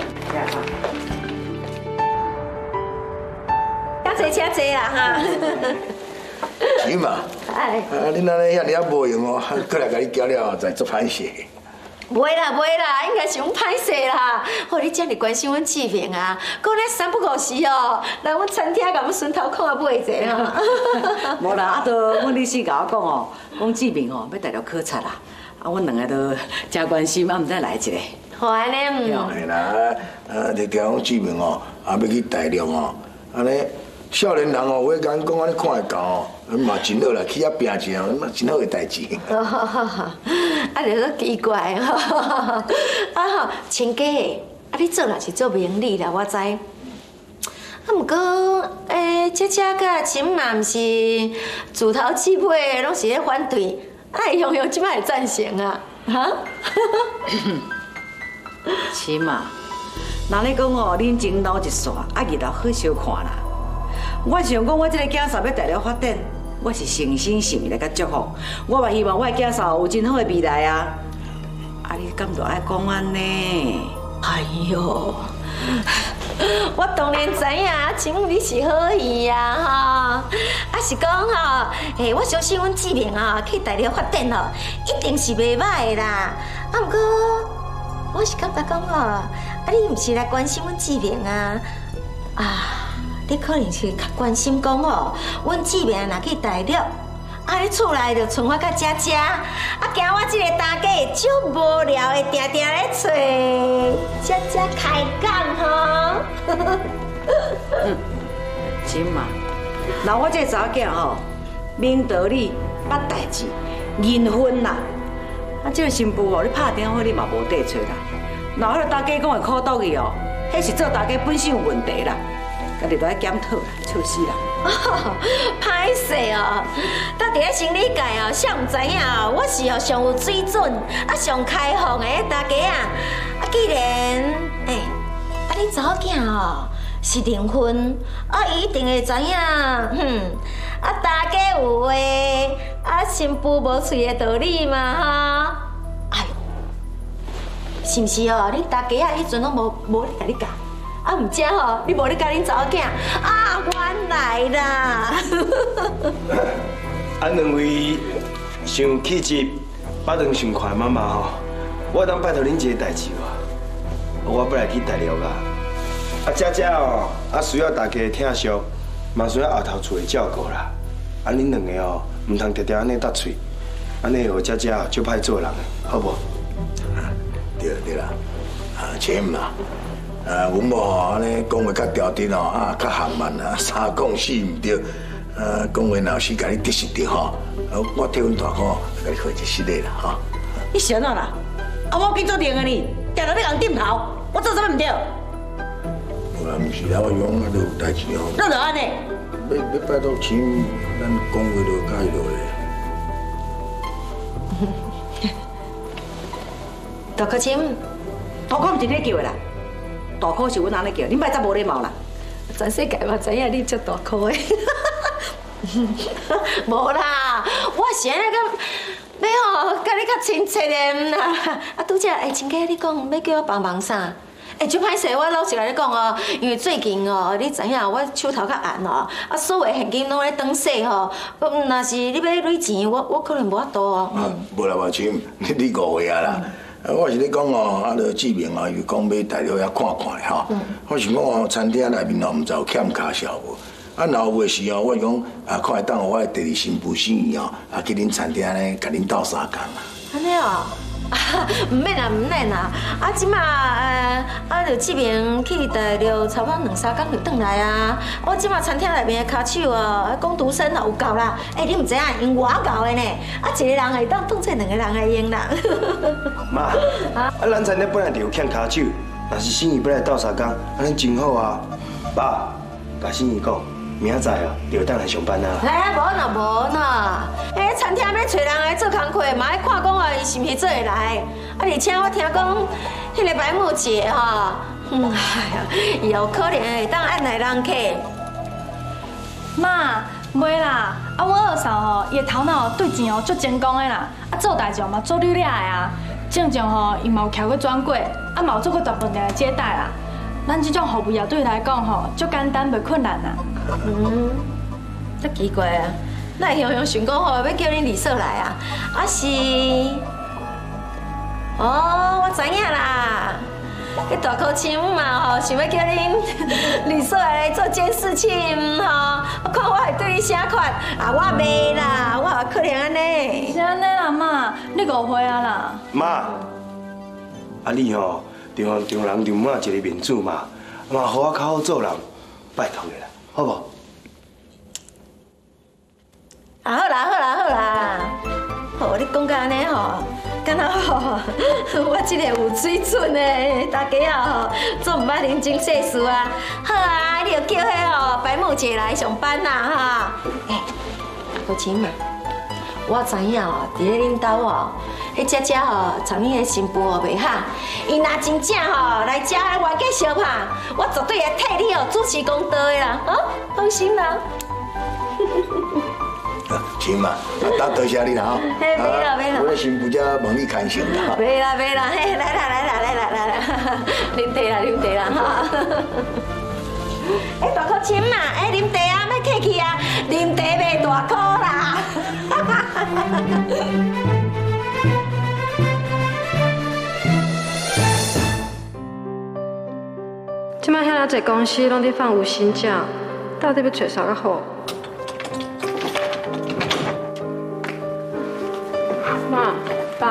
车坐啦哈。 是嘛？ 哎， 恁安尼遐尔啊无用哦，过来甲你交了后再做歹势。 袂啦，应该是阮歹势啦。好，你这么关心阮志明啊，讲咧三不五时哦，来阮餐厅甲阮顺头看买一下哈。 无啦，啊，都阮律师甲我讲哦，讲志明哦要大陆考察啦，啊，阮两个都真关心，啊，毋知来一个。 好安尼。 係啦，就听讲志明哦，也要去大陆哦，安尼。少年人哦，有甲讲安尼看会到哦，嘛真好啦，去遐拼一下，嘛真好个代志。 啊，就说奇怪吼，啊吼，亲家，啊你做若是做明理啦，我知。啊，毋过姐甲亲嘛，毋是自头至尾拢是咧反对，啊，雄雄即摆会赞成啊，哈？ 亲嘛，若你讲哦，恁前头一线，啊，日头好小看啦。我想讲，我这个囝嫂要大陆发展，我是诚心诚意来甲祝福。我嘛希望我的囝嫂有真好的未来啊！啊，你敢都爱讲安呢？ 哎呦，我当然知影，请问你是好意呀吼，啊是讲吼，我相信阮志明啊去大陆发展哦，一定是袂歹的啦。啊，不过我是感觉讲吼，啊你毋是来关心阮志明啊，啊。你可能是较关心讲哦，阮志明若去大陆，啊，你厝内就剩我甲姐姐，啊，惊我这个大家会足无聊的，定定咧找姐姐开讲吼。 真嘛，那我这查某囝吼，明道理，捌代志，认分啦。啊，这个新妇哦，你拍电话你嘛无得找啦。那迄个大家讲的苦毒去哦，迄是做大家本身有问题啦。家己都爱检讨啦，出事啦！ 歹势哦，到伫咧生理界哦，谁唔知影哦？我是哦上有水准，啊上开放的大家啊！啊，既然啊恁查某囝哦是订婚，啊伊一定会知影，啊大家有话，啊新妇无喙的道理嘛哈！哎呦，是毋是哦？恁大家啊，迄阵拢无咧甲你教。啊，唔知吼，你无咧教恁查某囝啊，原来啦！ 俺两位想气质，把人想看妈妈吼，我当拜托恁一个代志无？我本来去大陆啊，姐姐哦，需要大家疼惜，嘛需要后头厝的照顾啦。啊，恁两个哦，唔通常常安尼搭嘴，安尼互姐姐哦，就歹做人的，好无？ 对啦，钱嘛。阮某吼安尼讲话较调直哦，较含慢啊，三讲四唔对，讲话若是甲你得失着吼，我替阮大哥甲你回一失礼啦吼。 你想哪啦？啊，我紧做定个呢，定到你人点头，我做啥物唔对？ 无啦，唔是啦，我讲啊都有代志哦。 那就安尼。 要拜托钱，咱讲话就解落咧。大哥亲， 大哥唔是你叫的啦。大颗是阮安尼叫，恁摆则无礼貌啦！ 全世界嘛知影你足大颗的，无啦，我是安尼个，要吼甲你较亲切的啦。啊，拄则亲家你讲要叫我帮忙啥？就歹势，我老实来讲哦，因为最近哦，你知影我手头较暗哦，啊，所有现金拢咧转洗吼。若是你要攞钱，我可能无法度哦。 无啦，无亲，你误会啊啦。我是咧讲哦，就志明哦，又讲要大陆遐看看咧吼。我想讲哦，餐厅内面哦，唔知有欠卡销无？啊，若有诶时哦，我是讲看会当我第二新妇心意哦，去恁餐厅咧，甲恁斗相共啊。 安尼哦，唔免啦，唔免啦。啊，即马就志明去大陆差不多2、3天就转来啊。我即马餐厅内面诶卡手哦，工读生哦有够啦。你唔知影用偌够诶呢？啊，一个人会当当做2个人来用啦。 妈，咱餐厅本来就有欠卡手，若是生意本来斗相共，安尼真好啊。爸， 甲心怡讲，明仔载啊，就当来上班啊。 哎，无啦，哎，餐厅要找人来做工课，嘛要看讲哦，伊是毋是做会来。啊，而且我听讲，迄个白木节吼，哎呀，以后可能会当按来人客。 妈，袂啦，啊，我二嫂吼，伊的头脑对钱哦足精光的啦，啊，做代志嘛做溜俩的啊。正常吼，伊嘛有徛过转过，啊，嘛有做过大饭店来接待啦。咱这种服务业对伊来讲吼，足简单，袂困难啊。 足奇怪啊！那雄雄想讲吼，要叫恁李嫂来啊？啊是？哦，我知影啦。迄大口亲嘛吼，想要叫恁李嫂来做监视器吼，我看我会对伊啥款啊？我袂啦，我可能安尼。 是安尼啦，妈，你误会啊啦。 妈，啊你吼，中人中妈一个面子嘛，嘛好我较好做人，拜托你啦，好无？ 啊好啦，好，你讲到安尼吼。敢若吼，我这个有水准的大家啊吼，做唔捌认真世事啊。好啊，你就叫迄吼白木姐来上班啦哈。哎，国清嘛，我知影哦，伫咧恁兜哦，迄姐姐吼，参与迄新妇哦袂好，伊若真正吼来遮冤家相拍，我绝对会替你哦主持公道的啦，啊，放心啦。 亲嘛，多谢你啦吼。 嘿，没啦。 我新妇才问你看成啦。 没啦，嘿，来啦，啉茶啦哈。哎，大口亲嘛，哎，啉茶啊，要客气啊，啉茶袂大口啦。 即摆遐尔侪公司拢伫放无薪假，到底要找啥个好？妈，爸，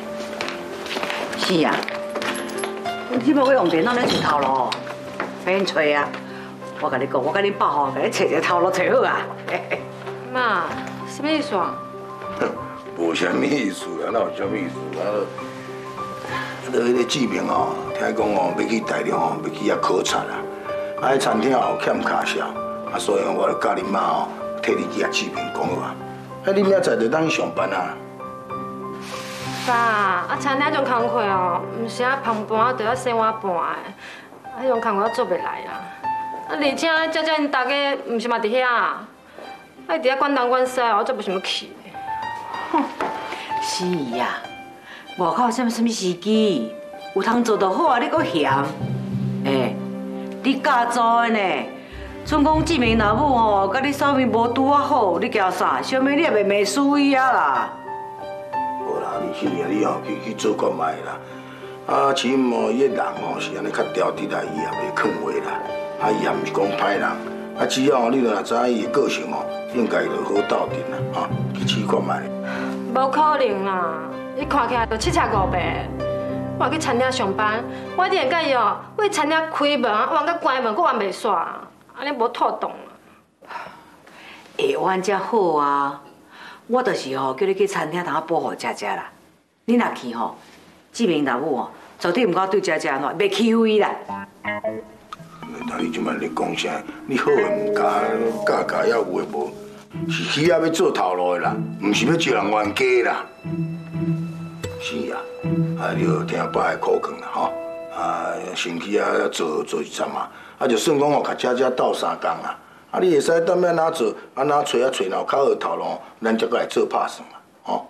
是啊，你要用电脑来找头路，免找啊！我甲你讲，我甲恁爸吼，甲你找一个头路找好啊！ 妈，什么意思啊？ 无啥物意思啦，哪有啥物意思啊？迄个志明哦，听讲哦，要去大陆哦，要去遐考察啦。啊，迄餐厅哦欠卡销，啊，所以我就教恁妈哦，替你去遐志明讲好啊。啊，你明仔载就当去上班啊。 爸，啊，餐厅种工课哦，唔是啊旁盘，就要洗碗盘的，啊，迄种工课我做袂来啊。啊，而且姐姐因大家唔是嘛伫遐，啊，伊伫遐管东管西，我才不想要去。 哼，是啊，外口什么时机，有通做就好啊，你搁嫌？哎，你嫁做的呢？剩讲志明老母吼，甲你嫂妹无拄啊好，你惊啥？小妹你也袂骂输伊啊啦？ 无啦，你去啊，你哦去做看卖啦。啊，起码伊个人哦是安尼较调直来，伊也袂囥话啦。啊，伊也毋是讲歹人。啊，只要你若知影伊个个性哦，应该就好斗阵啦。啊，去试看卖。 无可能啦！伊看起来就七尺五八，我去餐厅上班，我一定甲伊哦，为餐厅开门，玩到关门，佫玩袂煞，安尼无妥当啦。 会玩才好啊！我就是吼叫你去餐厅，通保护姐姐啦。你若去吼，志明老母哦，绝对唔敢对姐姐安怎，袂欺负伊啦。 那你即摆咧讲啥？你好诶唔教，教也有诶无？是起啊要做头路诶啦，毋是要招人冤家啦。是啊，啊你要听爸诶苦劝啦吼，啊先去啊做一阵嘛，啊就算讲哦，甲姐姐斗3工啊，啊你会使等要哪做，啊哪找啊找若有较好诶头路，咱才搁来做拍算嘛，吼。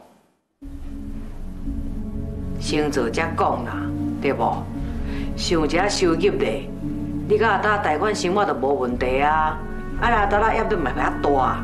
先做才讲啦，对无？想一下收入咧，你甲搭贷款生活就无问题啊，啊若搭啦压力嘛较大。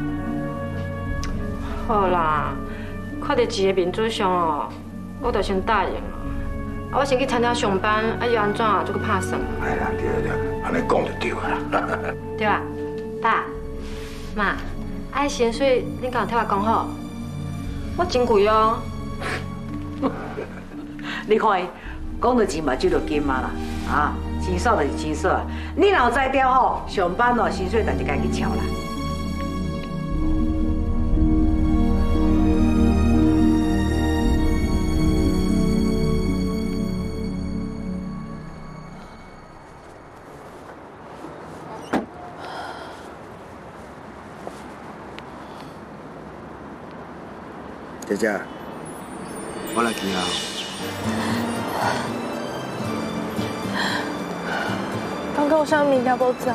好啦，看在钱的面子上哦，我就先答应了。啊，我先去餐厅上班，啊又安怎啊，就去拍算。 哎啦，对，安尼讲就对啦。 对啊，爸、妈，爱薪水恁敢有替我讲好？我真贵哦。 你看伊讲到钱嘛，就到金嘛啦，啊，钱少就是钱少啊。你若有才调好，上班哦，薪水但就该去超啦。 姐姐，我来去啊。 刚刚有啥物件无走？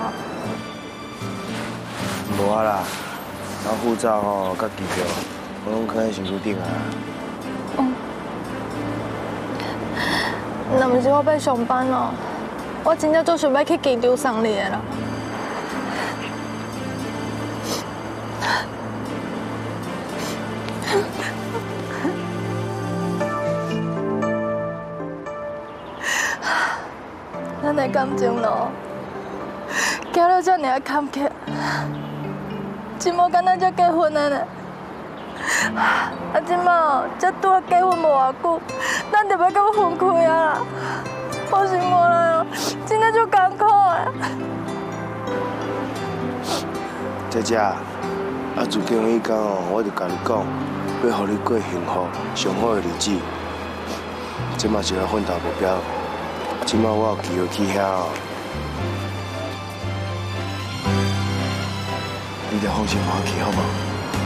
无啊啦，我护照吼甲机票，我拢放在身躯顶啊。 若毋是我要上班哦，我真正足想要去机场送你的啦。咱的感情咯，行了遮尔坎坷，即马敢若才结婚的呢。啊，即马才拄啊结婚无偌久，咱就要甲分开啊啦！我生活来哦，真正足艰苦的。 姐姐，啊自结婚迄天哦，我就甲你讲，要互你过幸福、上好的日子。即嘛是个奋斗目标，即马我有机会去遐哦，你着放心回去，好无？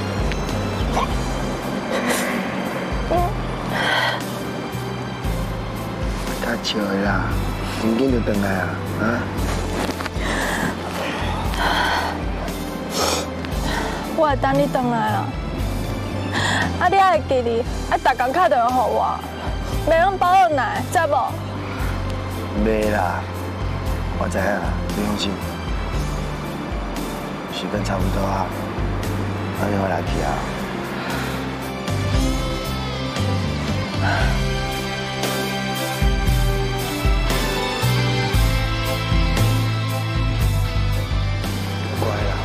较笑的啦，紧紧就回来啊！啊！ 我会等你回来啦。啊，你爱记哩，爱逐工打电话给我，袂用包落来，知无？ 袂啦，我知影，你放心。时间差不多啊，那你回来去啊。乖啦。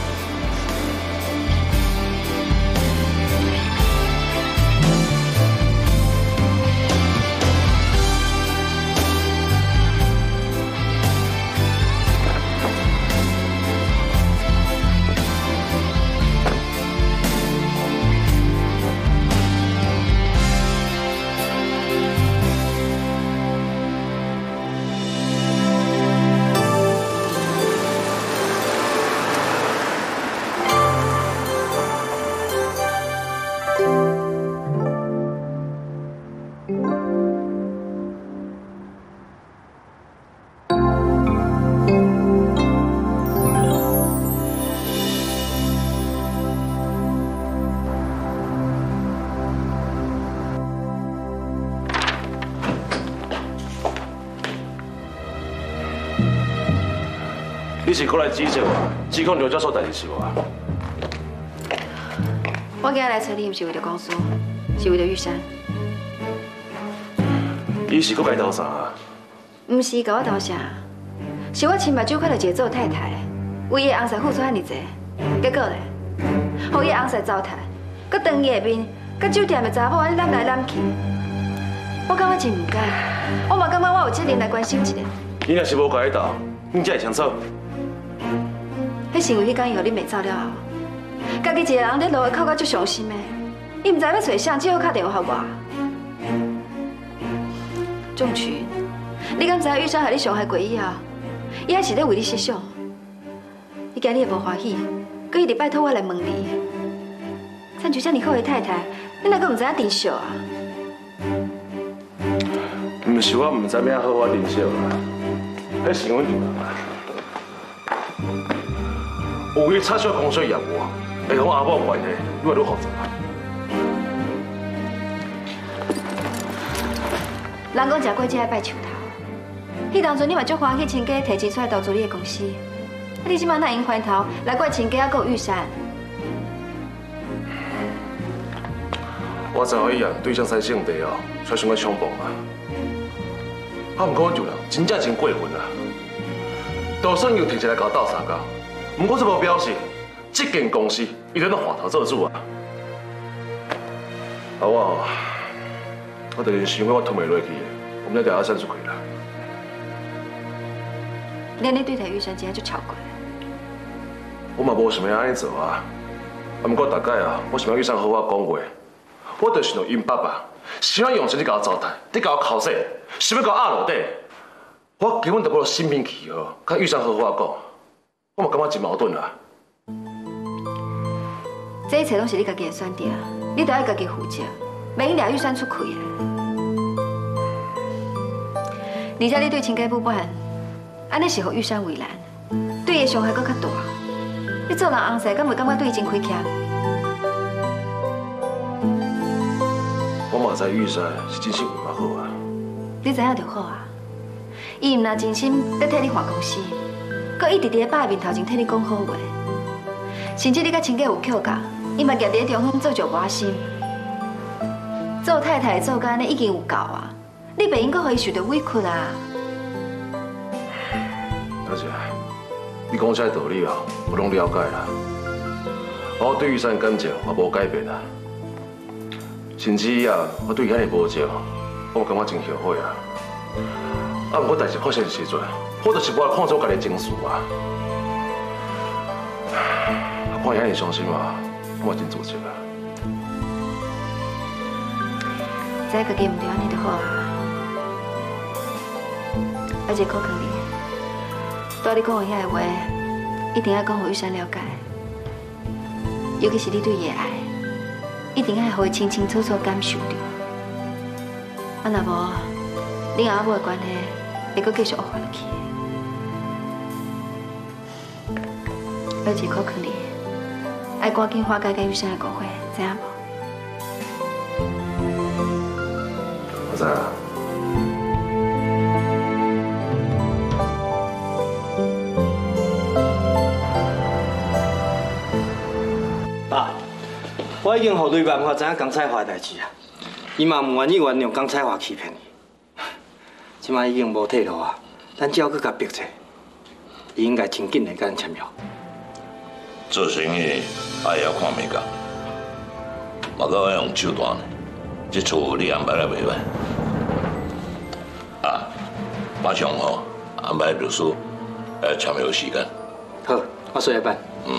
你是过来指责我，指控刘教授代志是无啊？ 我今日来找你，不是为了公司，是为了玉山。 伊是搁该斗啥啊？ 唔是甲我斗啥，是我亲目睭看到一个做太太，为伊的翁婿付出遐尼济，结果咧，互伊的翁婿糟蹋，搁当伊的面，甲酒店的查某安尼揽来揽去，我感觉真唔该，我嘛感觉我有责任来关心一下。 你若是无甲伊斗，你才会清楚。 迄是因为迄天伊互你卖走了后，家己一个人咧路口到足伤心的，伊唔知要找谁，只好打电话给我。仲群，你敢知影玉山害你伤害过以后，伊还是咧为你设想？伊今日也无欢喜，佮一直拜托我来问你，参像遮尔好的太太，你哪个唔知影珍惜啊？ 唔是我唔知影好我珍惜啦，迄是因为有伊插手公司业务，会同阿某有关系，愈来愈复杂。 人讲食过节爱拜树头，迄当阵你嘛足欢喜亲家提钱出来投资你的公司，啊你即摆哪用回头来怪亲家还有玉山？ 我知影伊啊对象三性地哦，才想要冲动啊。啊，不过我就人真正真过分啊，就算又提起来甲我斗相共。不过这无表示，这间公司伊在那画头做主啊！啊我就是想讲我吞袂落去的，我们要调下删出去啦。 连你对待玉山真正就超过了。 我嘛无想要安尼做啊！啊，不过大概啊，我想要玉山好我讲话，我就是用因爸爸想要用钱你甲我糟蹋，你甲我考试，想要甲我压落底，我根本就无心平气和，甲玉山好我讲。我嘛感觉真矛盾啊！ 这一切拢是你家己的选择， 你都要家己负责，袂用掠预算出去啊。而且你对亲家母办，安尼是互玉山为难，对伊的伤害搁较大。你做人翁婿，敢袂感觉对伊真亏欠？ 我嘛知玉山是真心为我好啊。 你知影就好啊。伊毋若真心要替你换公司，搁一直伫爸面头前替你讲好话，甚至你甲亲家有扣共，伊嘛夹伫中央做就无心。做太太做到安尼已经有够啊！你袂应该互伊受到委屈啊！ 大姐，你讲这道理啊，我拢了解啦。我对玉山感情也无改变啊，甚至啊，我对伊遐尼无情，我感觉真后悔啊。啊，不过代志发生的时阵，我就是无来控制我家己情绪啊。看伊遐尼伤心啊，我真自责啊。 知家己唔对安尼就好啊。而且考劝你，对你讲的遐个话，一定要讲互玉山了解，尤其是你对伊的爱，一定要互伊清清楚楚感受到。啊，若无，恁阿母的关系会阁继续恶化落去。而且考劝你，爱赶紧化解跟玉山的误会，知影无？ 我知啦。 爸，我已经互对办法知影江彩华的代志啊，伊嘛唔愿意原谅江彩华欺骗伊。即摆已经无退路啊，咱只要搁甲逼者，伊应该真紧来甲咱签约。 做生意爱要看面角，嘛搁要用手段呢。这厝你安排得袂歹。啊，马上吼安排律师来签约时间。 好，我随下办。 嗯。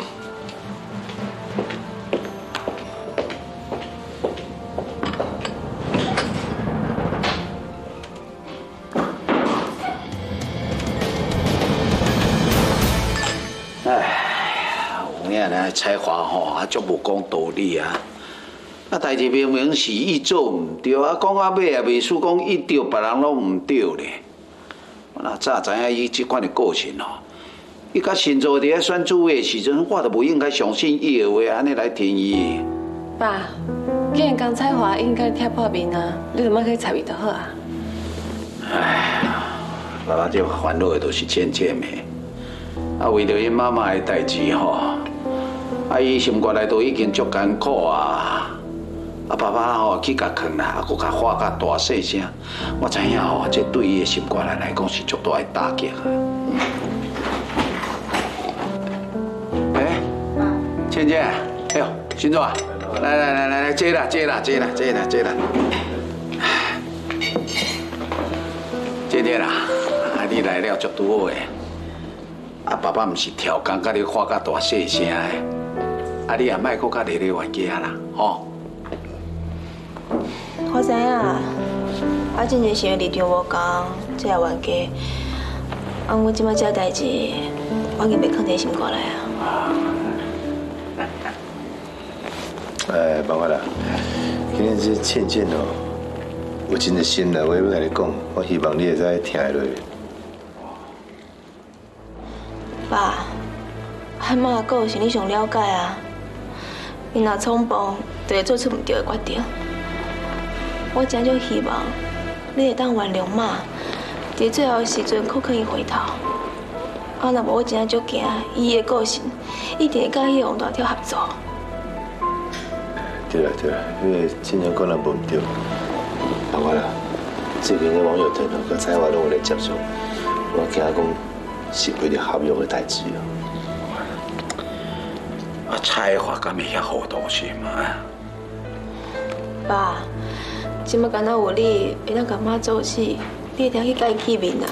彩华吼，啊，足无讲道理啊！啊，代志明明是伊做唔对，啊，讲到尾也袂输讲伊对，别人拢唔对咧。我若早知影伊即款的个性吼，伊甲新做伫咧选主委的时阵，我都无应该相信伊的话，安尼来听伊。 爸，既然江彩华已经甲你贴破面啊，你就莫去插伊就好啊。 唉，爸爸这烦恼的都是渐渐的，啊，为着伊妈妈的代志吼。啊，伊心肝内都已经足艰苦啊！啊，爸爸吼去甲劝啦，啊，搁甲喊甲大细声，我知影吼，这对伊的心肝内来讲是足大的打击啊！哎，倩倩，哎呦，新总啊，来，坐啦，倩倩啦，啊，你来了足拄好诶！啊，爸爸毋是调工，甲你喊甲大细声诶。啊，你也莫搁较日日冤家啦，吼！ 我知影啦，啊，真正是立场无同，才会冤家。啊，我即摆这代志，我已经袂放在心肝内啊。 哎，办法啦，今日这倩倩哦，有真个心内话要甲你讲，我希望你会使听下落。 爸，汉妈的个性你上了解啊。伊若冲动，就会做出唔对的决定。我真少希望你会当原谅妈，伫最后时阵可可以回头。啊，若无我真少惊伊的个性一定会甲迄个王大跳合作。 对啦，因为真正讲人无唔对，办法啦。这边的网友团和彩华拢有来接触，我惊讲是为了合约的代志啊。 啊，彩华敢会遐糊涂心啊？ 爸，即摆敢若有你会当甲妈做事，你一定要去甲伊见面啊！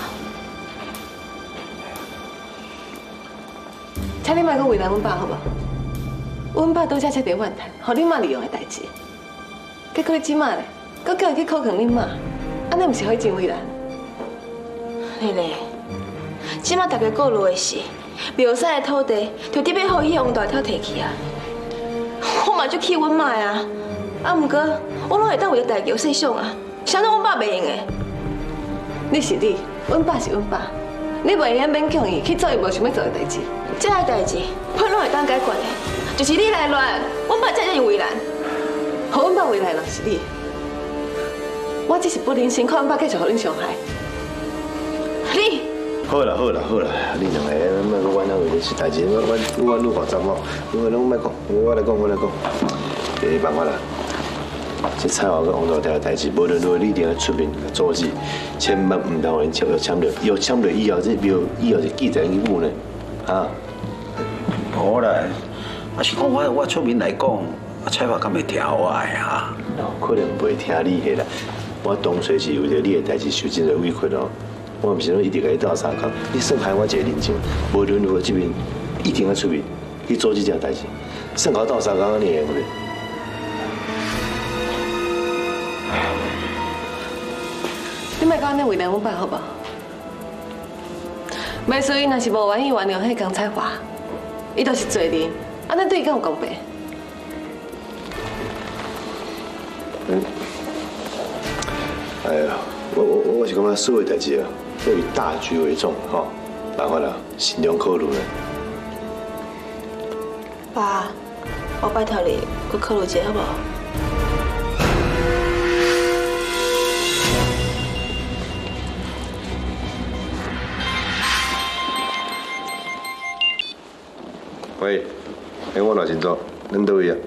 请你莫阁为难阮爸好无？阮爸拄则彻底怨叹，互恁妈利用的代志，结果你即摆咧，阁叫伊去考劝恁妈，安尼毋是互伊真为难？ 丽丽，即摆大家顾虑的是。庙山的土地，就得要互迄王大跳摕去啊！我嘛就气阮妈啊！ 啊，毋过我拢会当为着代求细想啊，啥拢阮爸袂用的。你是你，阮爸是阮爸，你袂用勉强伊去做伊无想要做的代志。这个代志，我拢会当解决的，就是你来乱，阮爸才会为难。互阮爸为难的是你，我只是不忍心看阮爸继续互恁伤害。你。 好啦，你两个莫搁冤枉为这些代志，我愈发杂哦，因为拢莫讲，我来讲。第一办法啦，这菜花跟王大条的代志，无论如何你一定要出面阻止，千万唔当人有签落以后，这以后是记在你母呢，啊？ 好啦，啊是讲我出面来讲，啊菜花敢会听我的啊？ 可能袂听你的啦，我当初是为着你的代志受真侪委屈哦。 我毋是拢一直甲你斗相共，你算害我一个人情，无论如何这边一定要出面去做这件代志，算甲我斗相共你会不会？ 你莫讲安尼为难阮爸好无？袂所以若是无愿意原谅迄江彩华，伊就是罪人，安尼对伊敢有公平？ 哎呀，我是感觉所有代志啊。 要以大局为重，吼，办法啦，尽量考虑啦。 爸，我拜托你，搁考虑一下好无？ 喂，我赖清楚，恁倒位啊？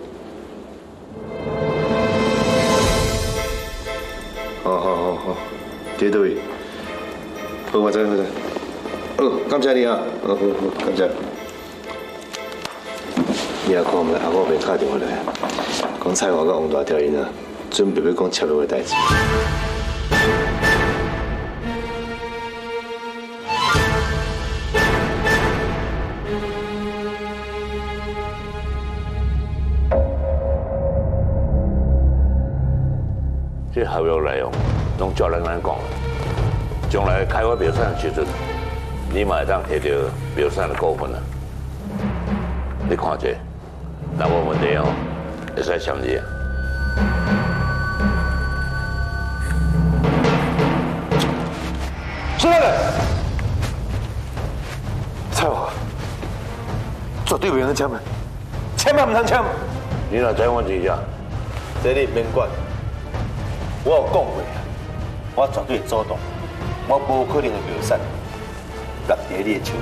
好，伫倒位？ 好，我知。感谢你啊！好，感谢。你也看唔来，阿我袂打电话来，讲蔡华甲王大条因啊，准备要讲切落的代志。 这合约内容，拢照咱讲。 将来开发苗产的时阵，你嘛会当摕到苗产的股份啊！你看者，若无问题哦，会使签字啊。 出来了，蔡华，绝对袂用签的，千万唔通签。 你若知我真正， 这你免管，我有讲过啊，我绝对主动。 我无可能会苗产落在你的手。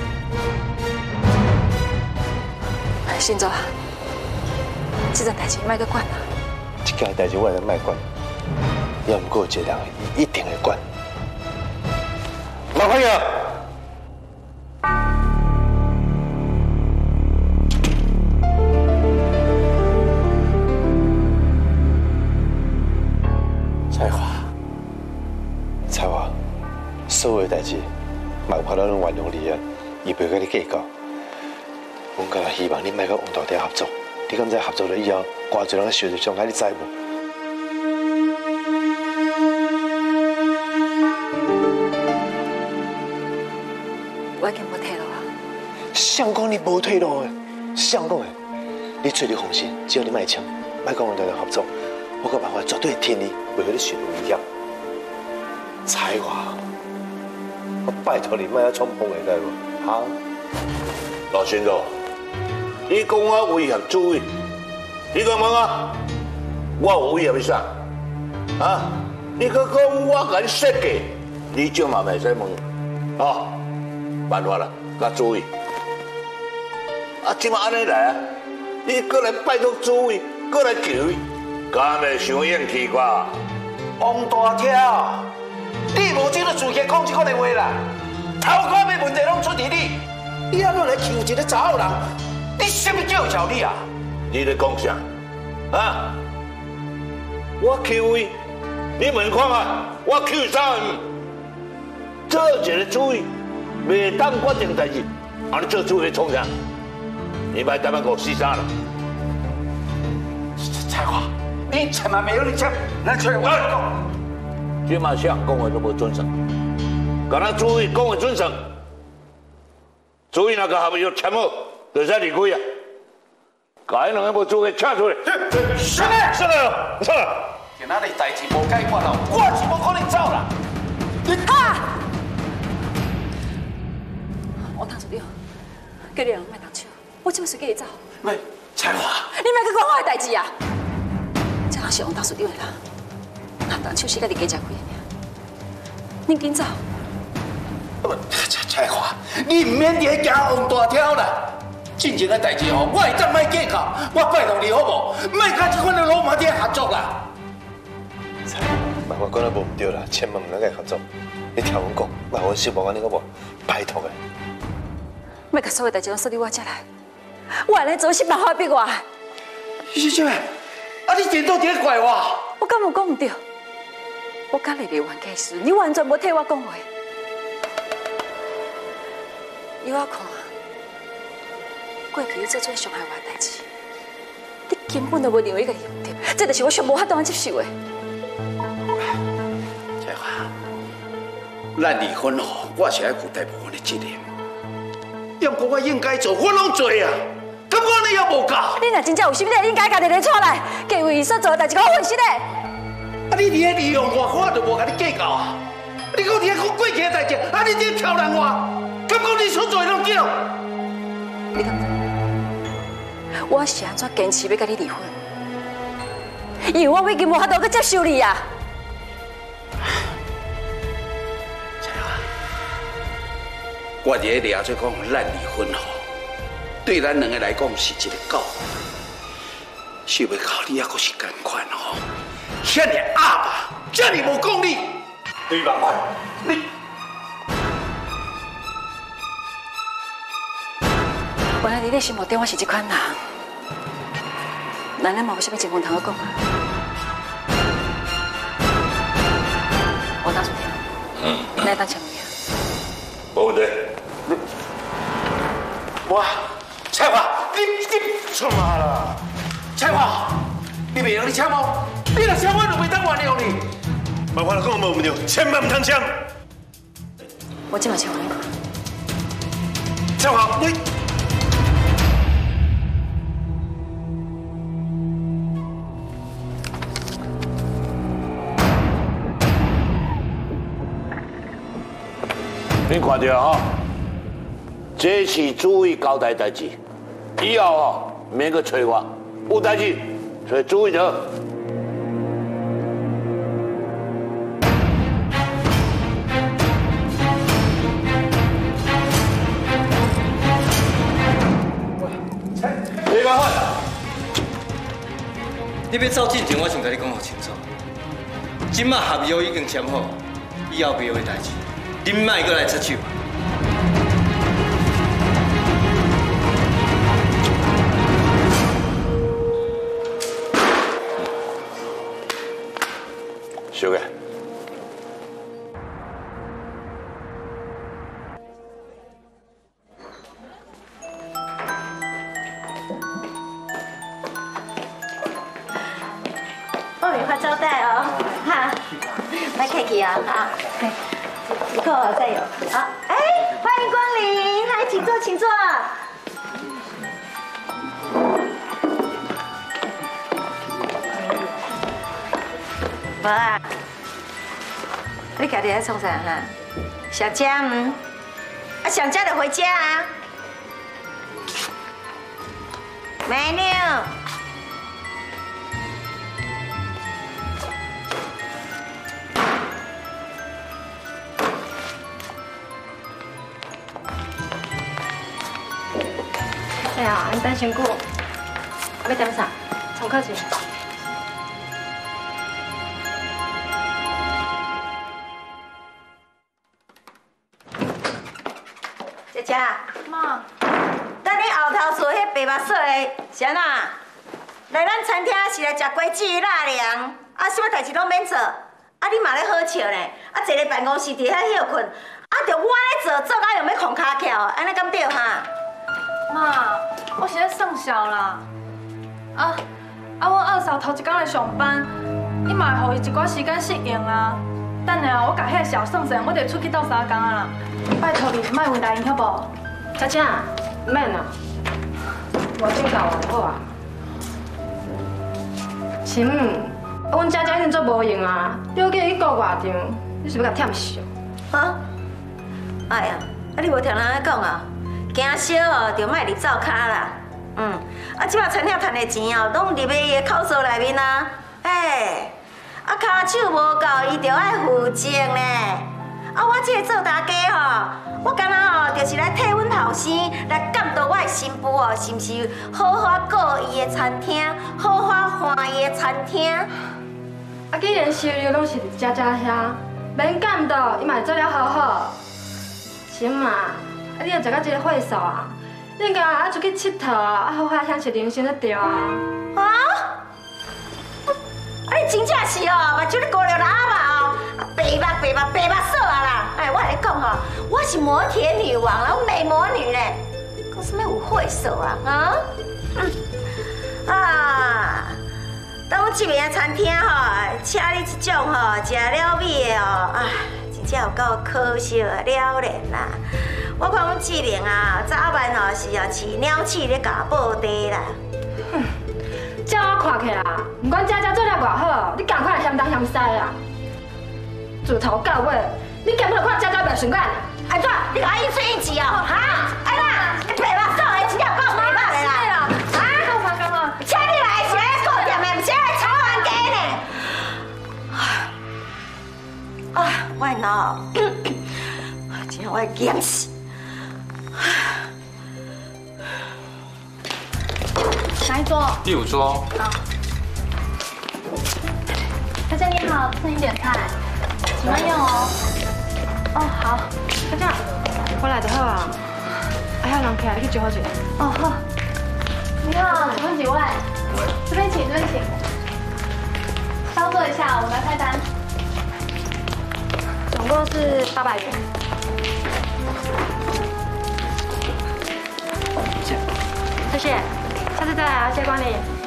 新座，这件代志莫搁管啦。 这件代志我会莫管，要毋过有一个人一定会管。麻烦你啊！彩华。 所有代志，万法都能原谅你啊！伊袂甲你计较。阮敢若希望你莫甲王大条合作。你敢知合作了以后，偌侪人受着伤害，你知无？ 我已经无退路啊！ 谁讲你无退路的？谁讲的？你做你放心，只要你莫签，莫甲王大条合作，我个办法绝对替你，袂互你受到危险。才华。 我拜托你，莫要冲碰下来无？哈！ 老先生，你讲我威胁主委，你讲问啊？我有威胁你啥？啊？你搁讲我甲你设计，你就嘛袂使问，哦？办法啦，甲主委。啊，即马安尼来啊？你搁来拜托主委，搁来求伊，敢袂伤眼奇怪？ 王大条。 你无这个资格讲这款的话啦，头壳的问题拢出伫你，你还要来求一个查某人，你什么叫条理啊？ 你咧讲啥？啊？我求伊，你问看啊，我求啥？做一个主意，袂当决定代志，啊你做主意创啥？你莫单单给我死杀了。 彩华，你千万袂用你签，咱出来我来讲。 即马谁人讲话都无准绳，敢若主委讲话准绳，主委若甲合约签好，就使离开啊。 把迄两个无做嘅请出来。是嘞，是嘞，出来。 今仔日代志无解决咯，我是无可能走啦。 哈！王堂主任，叫你人莫动手，我即要随叫你走。 喂，彩华， 你莫去管我的代志啊！这人是王堂主任的人，若动手是家己加食亏的尔。恁紧走。 彩华，你唔免伫遐惊王大挑啦。进前的代志吼，我会当卖计较，我拜托你好无？莫甲即款的老马仔合作啦。 妈，我讲得无唔对啦，千万唔能甲伊合作。你听阮讲，妈，我失望安尼好无？拜托诶。 莫甲所有代志拢说到我遮来，我安尼做是办法逼我。 是啥？啊，你颠倒伫咧怪我？ 我敢有讲唔对？我甲丽丽冤家时，你完全无替我讲话。以我看，过去你做出伤害我的代志，你根本就无认为个用对，这就是我上无法当接受的。 彩华，咱离婚吼，我是爱负大部分的责任。要不我应该做，我拢做啊，敢我你也无够。 你若真正有心理，应该家己来出来，计为伊所做的代志给我问实的。 啊，你伫咧利用我就无甲你计较啊！你讲伫咧讲过去的代志，啊，你伫咧挑战我。敢讲你所做的拢对？ 你敢知？我是安怎坚持要甲你离婚？因为我已经无法度去接受你啊！ 彩华，我伫咧抓做讲咱离婚吼，对咱两个来讲是一个教育。想要靠你还阁是同款吼，遐尔鸭吧，遮尔无讲理。对吧？你。 原来你的心目中我是这款人，那咱嘛有啥物情况通好讲啊？王大主任，来当签名。 无问题。 我，彩华，你出马啦！彩华，你袂用你签无？你若签我就袂当原谅你。 麻烦你讲无唔对，千万唔通签。 我即马签互你看。 彩华，你。你看到吼，这是主委交代代志，以后吼免去找我，有代志找主委就好。 没办法，你要走进前，我先甲你讲好清楚。今麦合约已经签好，以后袂有代志。恁莫阁来出手。 小个。 爆米花招待哦，哈，来客气啊，啊。不够啊，再有啊！哎，欢迎光临，来，请坐，请坐。无啊，你家己在创啥哈？想家嗯？啊，想家就回家啊。美妞。 哎呀，你等辛苦，要点啥？重客气。 姐姐， 妈， 等你后头做迄白目色的是安怎？来咱餐厅是来食果子纳凉，啊，什么代志拢免做，啊，你嘛咧好笑呢？啊，坐咧办公室伫遐休困，啊，着我咧做，做到又要空骹翘，安尼敢对哈？ 妈，我是咧算小啦。阮二嫂头一天来上班，你嘛会予伊一寡时间适应啊。等下我甲迄个小算算，我得出去斗3工啊啦。拜托你，莫为难因好无？ 姐姐，唔免啦，我先搞完好啊。 亲，阮姐姐已经做无用啊，你要叫伊顾外场，你是要甲忝笑？ 哈？哎呀，你无听人家讲啊，惊烧哦，就莫入灶骹啦。即摆餐厅赚的钱哦，拢入去伊的口袋内面啊。骹手无够，伊就爱负责呢。我这个做大家吼，我敢若吼，就是来替阮后生来监督我的新妇哦，是毋是好好顾伊的餐厅，好好欢伊的餐厅。 既然收入拢是伫姐姐遐，免监督，伊嘛会做了好好。亲嘛，你若食到这个岁数啊，你应该爱出去佚佗，好好享受人生才对啊。 你真正是哦，目睭你糊了喇嘛哦，白目色啊啦！我跟你讲哦，我是摩铁女王啦，我美魔女嘞，讲什么有会手啊？当我这边的餐厅吼，请你这种吼食了米的哦，真正有够可惜的了然啦！我看阮这边啊，早晚吼是要饲鸟鼠咧甲报地啦。 照我看起来，不管姐姐做了偌好，你赶快来嫌东嫌西啊！自头到尾，你根本就看姐姐袂顺眼。安怎？你甲我应催应急哦？哎啦，你白目爽的，真正够白目的啦！干嘛？请你来是来顾店的，不是来吵人家呢。我的脑，真正我会厌死。 哪一桌？ 第5桌。 好。小姐你好，剩1点菜，请慢用哦。好。小姐， 我来就好啊。还有人起来，你去招呼一下。 好。你好，请问几位？这边请，稍坐一下，我们来开单。 总共是800元。谢谢。下次再来啊，谢谢光临。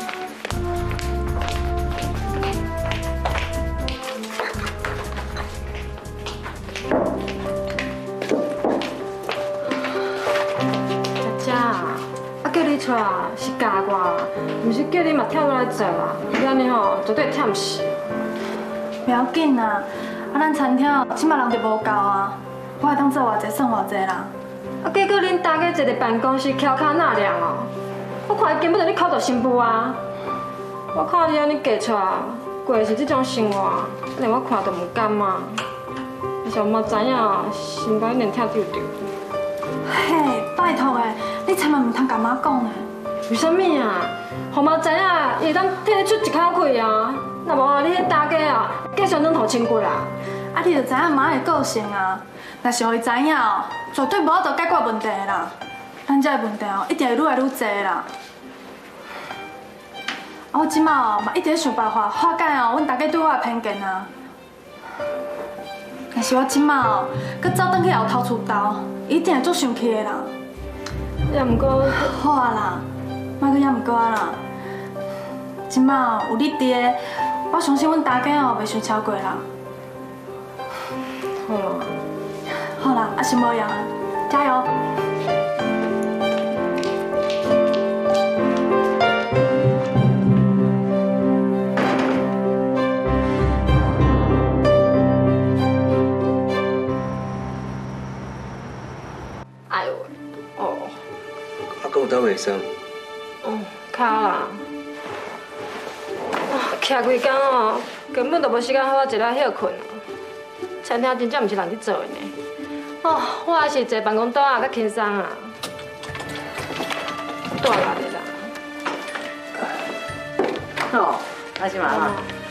姐姐，叫你出来是教我，唔是叫你嘛跳落来做啊。你安尼吼，绝对忝死。 不要紧啊，咱餐厅即摆人就无够啊，我会当做偌济算偌济啦。 结果恁大家坐伫办公室翘脚纳凉哦。我看伊根本就咧考虑新妇啊！我看你安尼嫁出来，过的是这种生活，连我看都唔甘啊！而且我嘛知影，心肝连疼丢丢。 嘿，拜托诶，你千万唔通甲妈讲呢。 为什么啊？我嘛知影，伊会当替你出一口气啊！那无你迄大家啊，继续软头轻骨啦！ 你就知影妈的个性啊，若是互伊知影哦，绝对无法度解决问题啦。咱这个问题哦，一定会愈来愈济啦。我即马哦，嘛一直想办法化解哦，阮大家对我的偏见啊。但是我即马哦，搁走转去后头厝斗，一定会足生气的啦。 也毋过好啊啦，莫搁也毋过啊啦。即马有你伫，我相信阮大家哦袂伤超过啦。 好啦， 好啦，啊是无样啊，加油！ 有倒袂酸？ 脚啦，徛规工哦，根本就无时间好好一来休困啊。餐厅真正毋是人去做的呢。我还是坐办公桌啊，较轻松啊。大力的啦。那是嘛哈？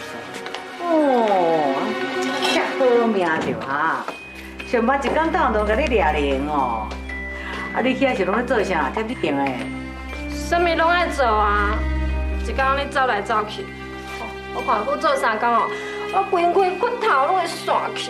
遮好命着哈！上班一天到晚都甲你掠零哦。你起来是拢咧做啥？贴你定诶？ 啥物拢爱做啊！一工咧走来走去，我看佮做3工哦，我规身骨头拢会散去。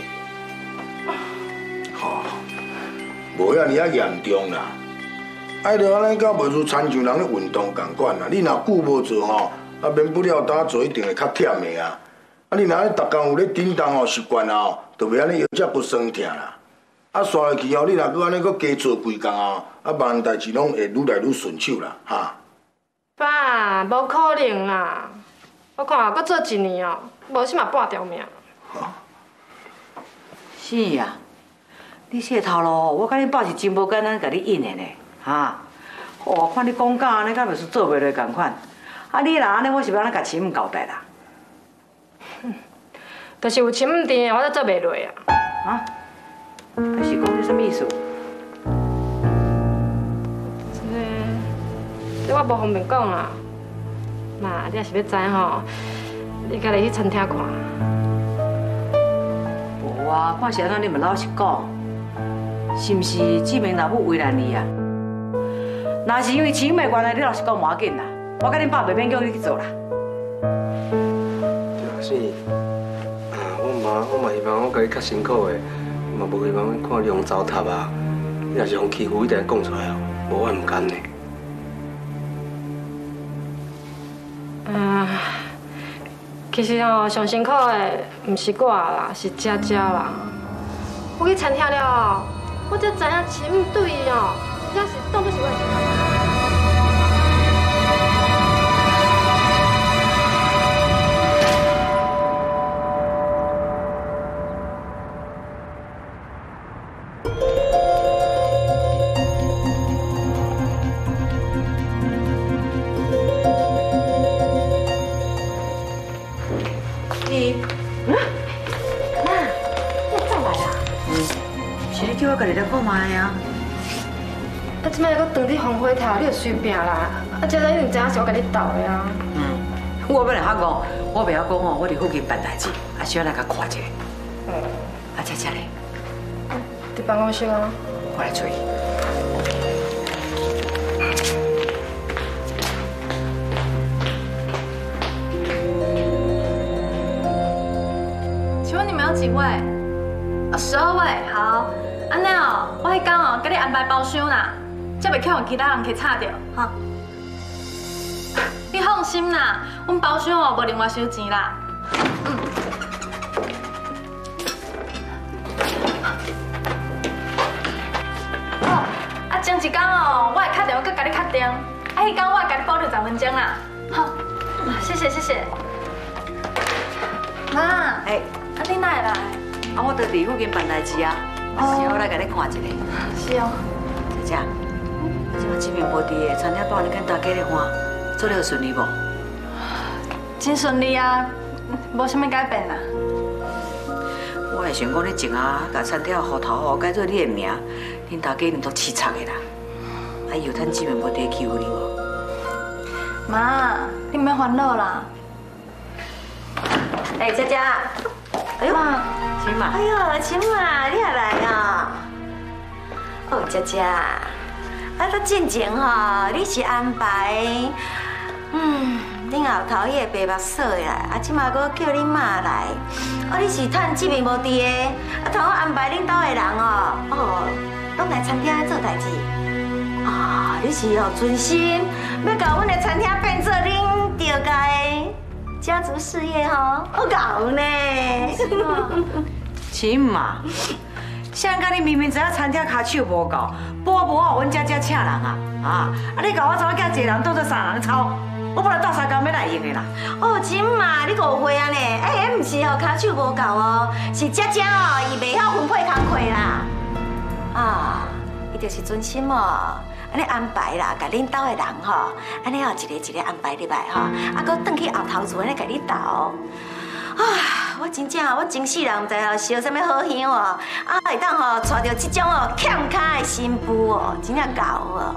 无遐尼啊严重啦，爱着安尼到袂如亲像人咧运动共款啦。你若久无做吼，免不了当做一定会较忝的啊。你若咧逐工有咧叮当吼习惯啊吼，就袂安尼腰脊骨酸痛啦。刷落去哦，你若搁安尼搁加做规工哦，万代志拢会愈来愈顺手啦，哈。 爸，无可能啦！ 我看啊，搁做1年哦，无什么半条命。 是啊，你这头路，我甲你爸是真无简单，甲你引的呢，哈。哦，看你讲假安尼，敢袂是做袂落共款。啊，你若安尼，我是要安尼甲亲母交代啦。 就是有亲母店，我才做袂落啊。 啊？就是讲你什么意思？ 这我无方便讲啦。妈，你若是要知吼，你家己去餐厅看。 无啊，看是安怎，你嘛老实讲，是毋是志明老母为难你啊？若是因为钱袂关的，你老实讲无要紧啦。我甲恁爸袂免叫你去做啦。 是，我嘛希望我家己较辛苦的，嘛无希望看你用糟蹋啊。你若是互欺负，一定要讲出来哦，无我唔甘呢。 其实哦，上辛苦的唔是我啦，是姐姐啦。我去餐厅了，我才知影亲母对伊哦，真是当作是我的亲妈。 我家己来看卖啊！ 啊，即摆搁当你防火头，你就随便啦。啊，姐姐一定知影是我甲你斗的啊。 我本来遐讲，我袂晓讲哦，我伫附近办代志，啊，需要来甲看一下。啊，姐姐咧？ 伫办公室啊。 我来找伊。 请问你们有几位？12位，好。安尼哦，我迄天哦，给你安排包厢啦，才袂去互其他人去吵着，哈。你放心啦，阮包厢哦无另外收钱啦。哦，啊，前一天哦，我会打电话佮甲你确定，啊，迄天我会甲你保留10分钟啦，好，谢谢谢谢。妈，啊你哪会来？ 啊，我伫附近办代志啊。是我来甲你看一下。 是哦。 姐姐，即摆志明无伫的餐厅带你跟大家咧看，做了顺利无？ 真顺利啊，无啥物改变啦。 我会想讲你前下甲餐厅户头吼改做你的名，恁大家一定都凄惨的啦。啊，有趁志明无伫欺负你无？ 妈，你唔免烦恼啦。 姐姐。哎呦， 亲妈！ 哎呦，亲妈，你也来啊？哦，姐姐，啊，都进前吼，你是安排，恁后头迄个白目锁的啦，啊，即马搁叫恁妈来，哦，你是趁志明无伫的，啊，同我安排恁兜的人哦，拢来餐厅做代志，啊，你是哦存心要甲阮的餐厅变做恁着该。家族事业吼，好搞呢！ 亲妈，谁讲你明明知影餐厅骹手无够，无好阮姐姐请人啊！啊，你甲我查某囝一个人当做3人操，我本来斗3工要来用的啦。 哦，亲妈，你误会啊呢？迄毋是哦，骹手无够哦，是姐姐哦，伊袂晓分配工课啦。啊，伊就是存心哦。安尼安排啦，甲恁兜的人吼，安尼哦一个一个安排入来吼，啊，搁转去后头厝安尼甲你斗。啊，我真正我前世人毋知哦烧啥物好香哦，啊会当吼娶到这种哦欠卡的新妇哦，真正够哦。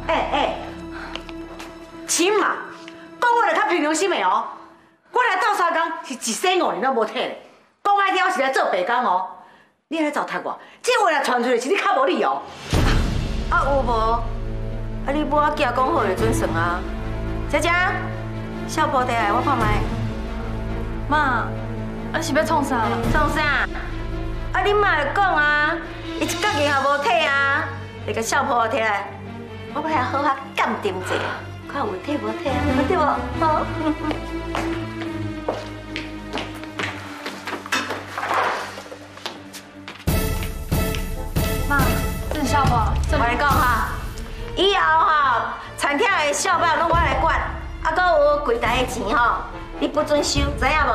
亲妈，讲话就较凭良心的哦。我来斗3工是1世5年都无退的，讲爱听我是来做白工哦。你来糟蹋我，这话若传出去是你较无理由。 啊有无？啊！你母仔囝讲好就准算啊！姐姐，小婆摕来我看卖。 妈，你是要创啥？ 创啥？啊！恁妈就讲啊，伊一角银也无摕啊，你甲小婆摕来，我要来好好鉴定一下，看有摕无摕啊，有对无？好。 妈，这是小婆， 我来讲哈。以后吼，餐厅的小包拢我来管，啊， 啊，搁有柜台的钱吼，你不准收，知影无？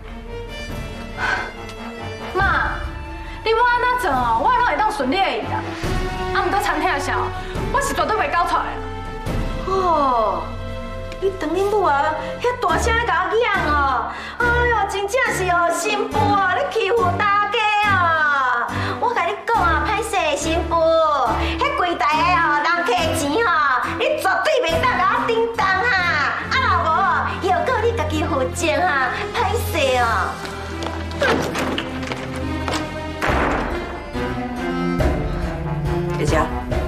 妈，你要安怎做哦？我拢会当顺利的啦。啊，毋过餐厅啥，我是绝对袂交出来啦。 哦，你当恁母啊，遐大声咧甲我养哦，哎呦，真正是哦，新妇哦，你欺负大家哦。我甲你讲啊，歹势新妇，迄柜台的哦，人客钱哦，你绝对袂当甲我叮当哈。啊，若无哦，又搁你家己负责哈，歹势哦。姐姐。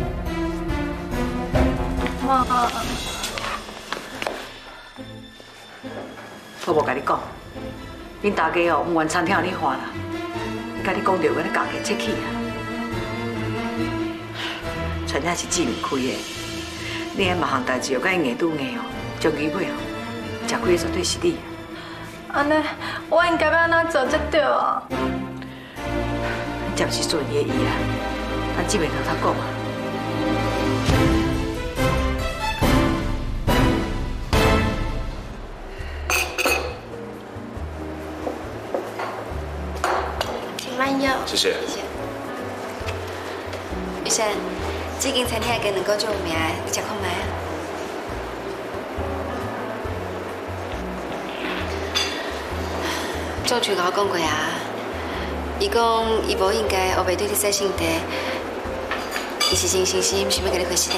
妈。我无甲你讲，恁大家哦，唔愿餐厅有你花啦。甲你讲着，阮咧家己切气啊。餐厅是姊妹开的，你迄某项代志又甲伊硬拄硬哦，将伊尾哦，食亏的绝对是你。 安尼，我应该要安怎做才对啊？ 你才毋是顺伊的意啊，咱姊妹同他讲啊。 谢谢。 玉山，这间餐厅跟两个做有名，你吃看卖啊？庄主甲我讲过啊，伊讲伊无应该后背对你使性地，伊是真心心想要甲你回事的。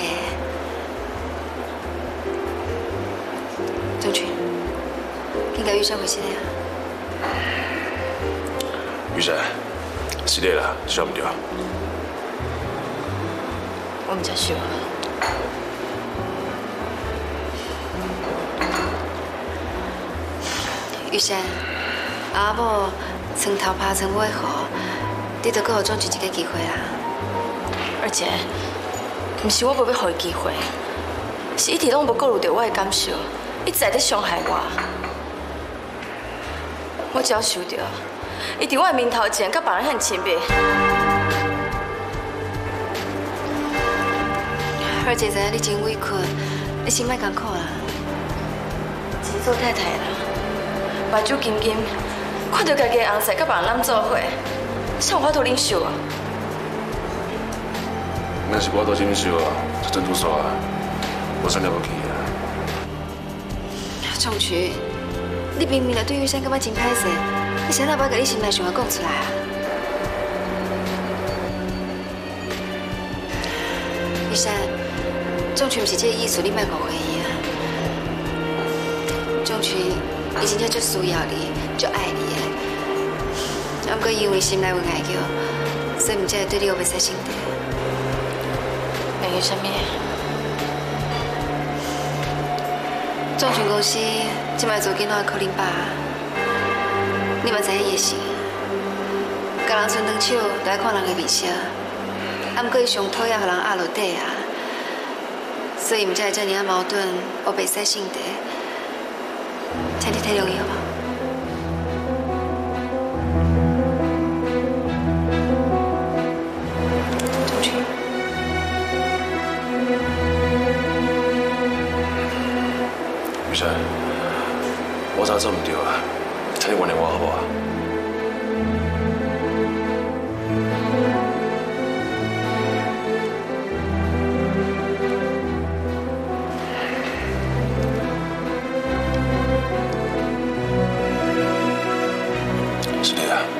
庄主，应该玉山回事的啊？ 玉山。是的啦，想唔对。 我唔接受。玉山，阿某床头拍床尾好，你得给我庄主一个机会啦。而且，唔是我无要给伊机会，是一直拢无顾虑到我的感受，一直在伤害我。我只要受到。伊伫我的面头前，甲别人遐亲密。二姐知影你真委屈，你心莫艰苦啦。一个做太太啦，目睭金金，看到家己的红婿甲别人揽做伙，啥有法度忍受啊？ 若是我都忍受啊，就真出煞啊，我真了不起啊。 仲渠，你明明就对玉山感觉真歹势。你谁哪把甲你心内想法讲出来啊？玉山，仲群毋是这个意思，你莫误会伊啊。仲群，伊真正足需要你，足爱你的。只不过因为心内有爱叫，所以毋才会对你有袂使心地。等于什么？仲群公司即摆做囡仔靠恁爸。你嘛知影伊是，甲人伸长手来看人的面色，啊，毋过伊上讨厌互人压落底啊，所以毋才会遮尔啊矛盾，我袂使性地，请你体谅伊好无？钟群， 玉山，我知做唔对啊。请你原谅我好不好？是的啊。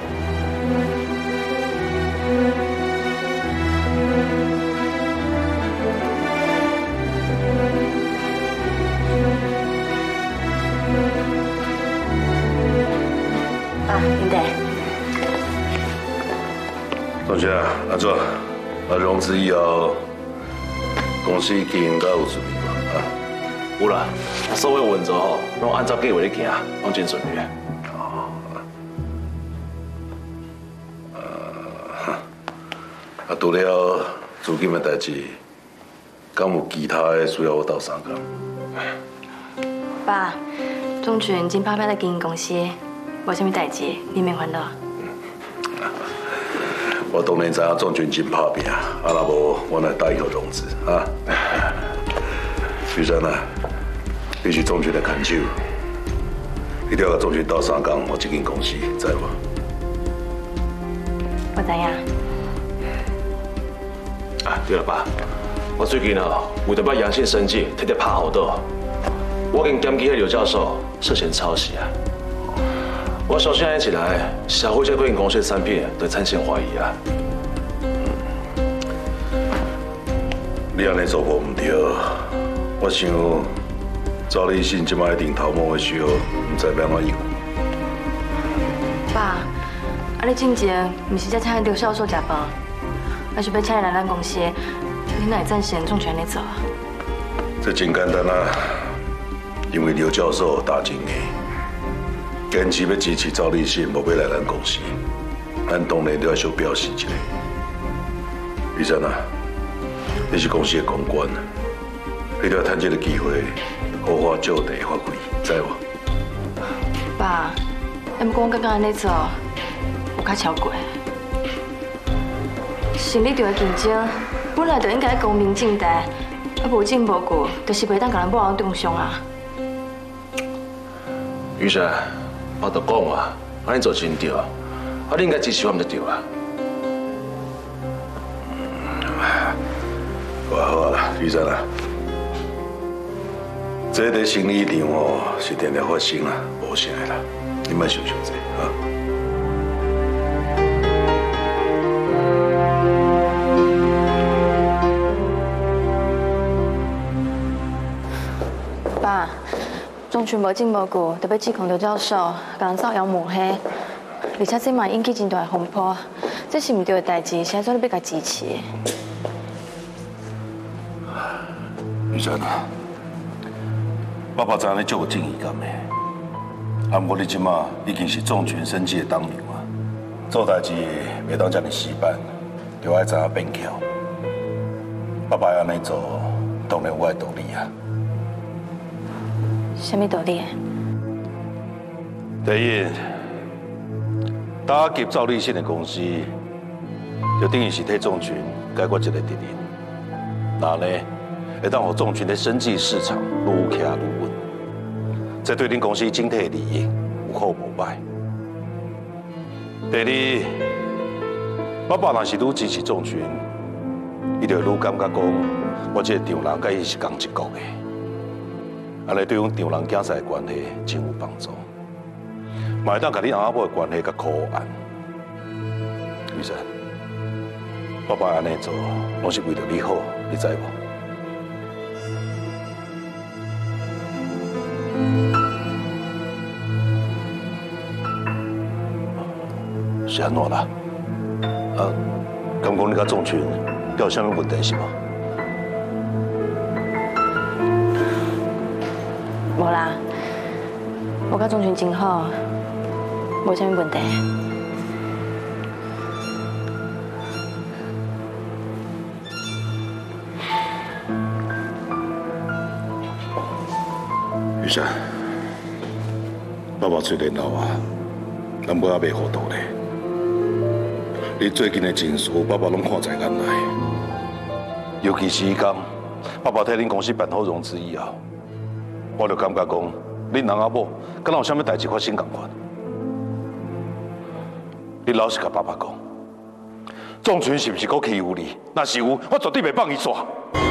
林德， 同学啊，阿怎？融资以后，公司经营敢有顺利无？啊？ 有啦，所有运作吼，拢按照计划咧行，拢真顺利。 除了资金的代志，敢有其他的需要我斗相共？ 爸，钟群真拍拼在经营公司，无啥物代志，你免烦恼。 我当然知影壮军真拍拼，啊若无我来答应融资啊。徐生啊， 你是总局的看守，你要甲总局斗3工，我这间公司，知无？ 我知影。 啊，对了，爸，我最近为着把阳性生计摕在拍好多，我已经检举迄刘教授涉嫌抄袭啊。我相信一来，消费者对因公司的产品都产生怀疑啊。 你安尼做无唔对，我想赵立信即摆一定头毛的需要，唔知要安怎应。 爸，啊你之前唔是才请刘教授食饭，还是要请伊来咱公司，你哪会赞成仲全来做啊？ 这真简单啊，因为刘教授大经验，坚持要支持赵立信，无要来咱公司，咱当然都要小表示一下。玉山啊，你是公司的公关，你都要趁这个机会，好好就地发挥，知无？ 爸，不过我刚刚安尼做，有较超过。成立队的竞争，本来就应该公平正大，啊无证无据，就是袂当甲人抹红中伤啊。 玉山，我都讲啊，安尼做真对，啊你应该支持我们就对啊。 好啦，玉山啊，这个生意场是定定发生啊，无啥啦，你莫想伤济啊。 爸，仲全无证无据，就要指控刘教授甲人造谣抹黑，而且这嘛引起真大的风波，这是唔对的代志，是安怎你要甲支持？ 玉山啊，爸爸知影你足有正义感的，啊，不过你即马已经是众群生计的党员啊，做代志袂当遮尔死板，就爱知影变巧。爸爸安尼做，当然有我的道理啊。 什么道理？ 第一，打击赵立信的公司，就等于是替众群解决一个敌人。那呢？会当让众群的生计市场愈徛愈稳，这对恁公司整体的利益有好无歹。第二，爸爸若是愈支持众群，伊就愈感觉讲，我这个丈人甲伊是同一国的，安尼对阮丈人囝婿的关系真有帮助，嘛会当甲恁阿某的关系甲考案。玉山，爸爸安尼做，拢是为了你好，你知无？是安怎啦？敢讲你甲仲群有啥物问题是无？ 无啦，我甲仲群真好，无啥物问题。 玉山，爸爸虽然老啊，咱尾仔袂糊涂咧。你最近的情绪，爸爸拢看在眼内。尤其是讲，爸爸替恁公司办好融资以后，我就感觉讲，恁人阿某敢若有啥物代志发生共款。你老实甲爸爸讲，仲群是不是搁欺负你？若是有，我绝对袂放伊煞。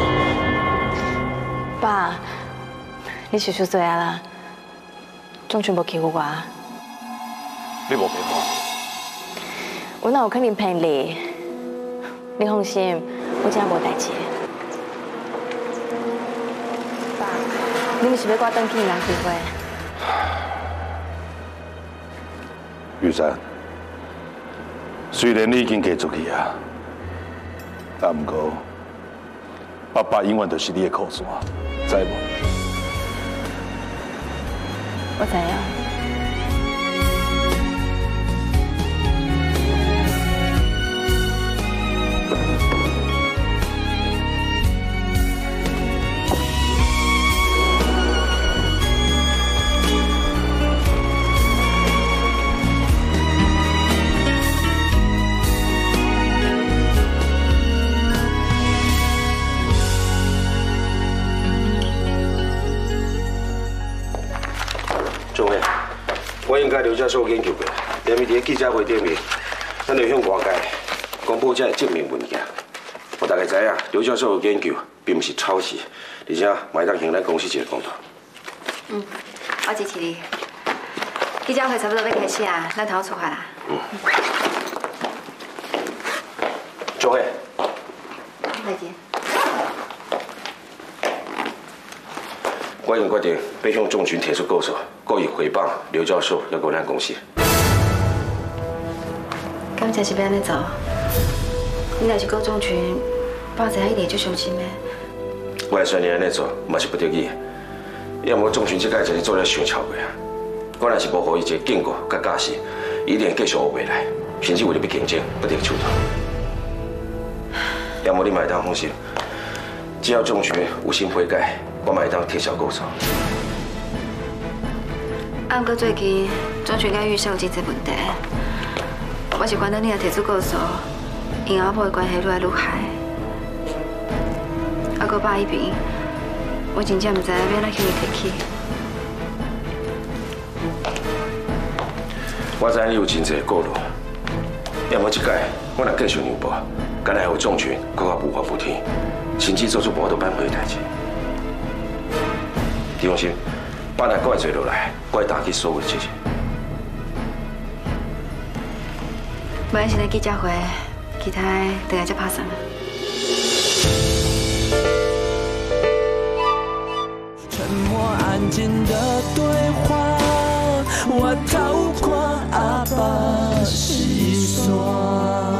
爸，你想太多啊啦，仲群无欺负我。 你无骗我。 我哪有可能骗你？你放心，我真无代志。爸，你们是要我回去人聚会？ 玉山，虽然你已经嫁出去啊，但不过爸爸永远都是你的靠山，知无？ 我知影。 我应该刘教授研究过，连面伫记者会顶面，咱要向外界公布这证明文件。我大概知影，刘教授的研究并不是抄袭，而且卖当行咱公司一个公道。 我支持你。记者会差不多要开始啊，咱头出发啦。 祝贺。 再见。 我已经决定要向仲群提出告诉，故意诽谤刘教授要告咱公司。 敢真是要安尼做？你若是告仲群，爸知影一定会足伤心的。 我会选你安尼做，嘛是不得已。要么仲群这届真是做了伤超过啊！我若是无给伊一个警告甲假释，伊一定会继续学未来，甚至为了要竞争，不得手段。要么你嘛会当放心，只要仲群有心悔改，我嘛会当撤销告诉。 啊，不过最近仲群甲玉生有真侪问题，我是管到你若提出告诉，因后母的关系愈来愈歹。啊，搁爸迄边，我真正唔知影要安怎向伊提起。 我知你有真侪顾虑，要么这届我若继续让步，敢会有仲群搁较无法无天，甚至做出无法度挽回的代志。你放心，爸若我会做落来，我会担起所有的责任。 明天的记者会，其他等下再拍算。 沉默安静的对话，我透过阿爸细说。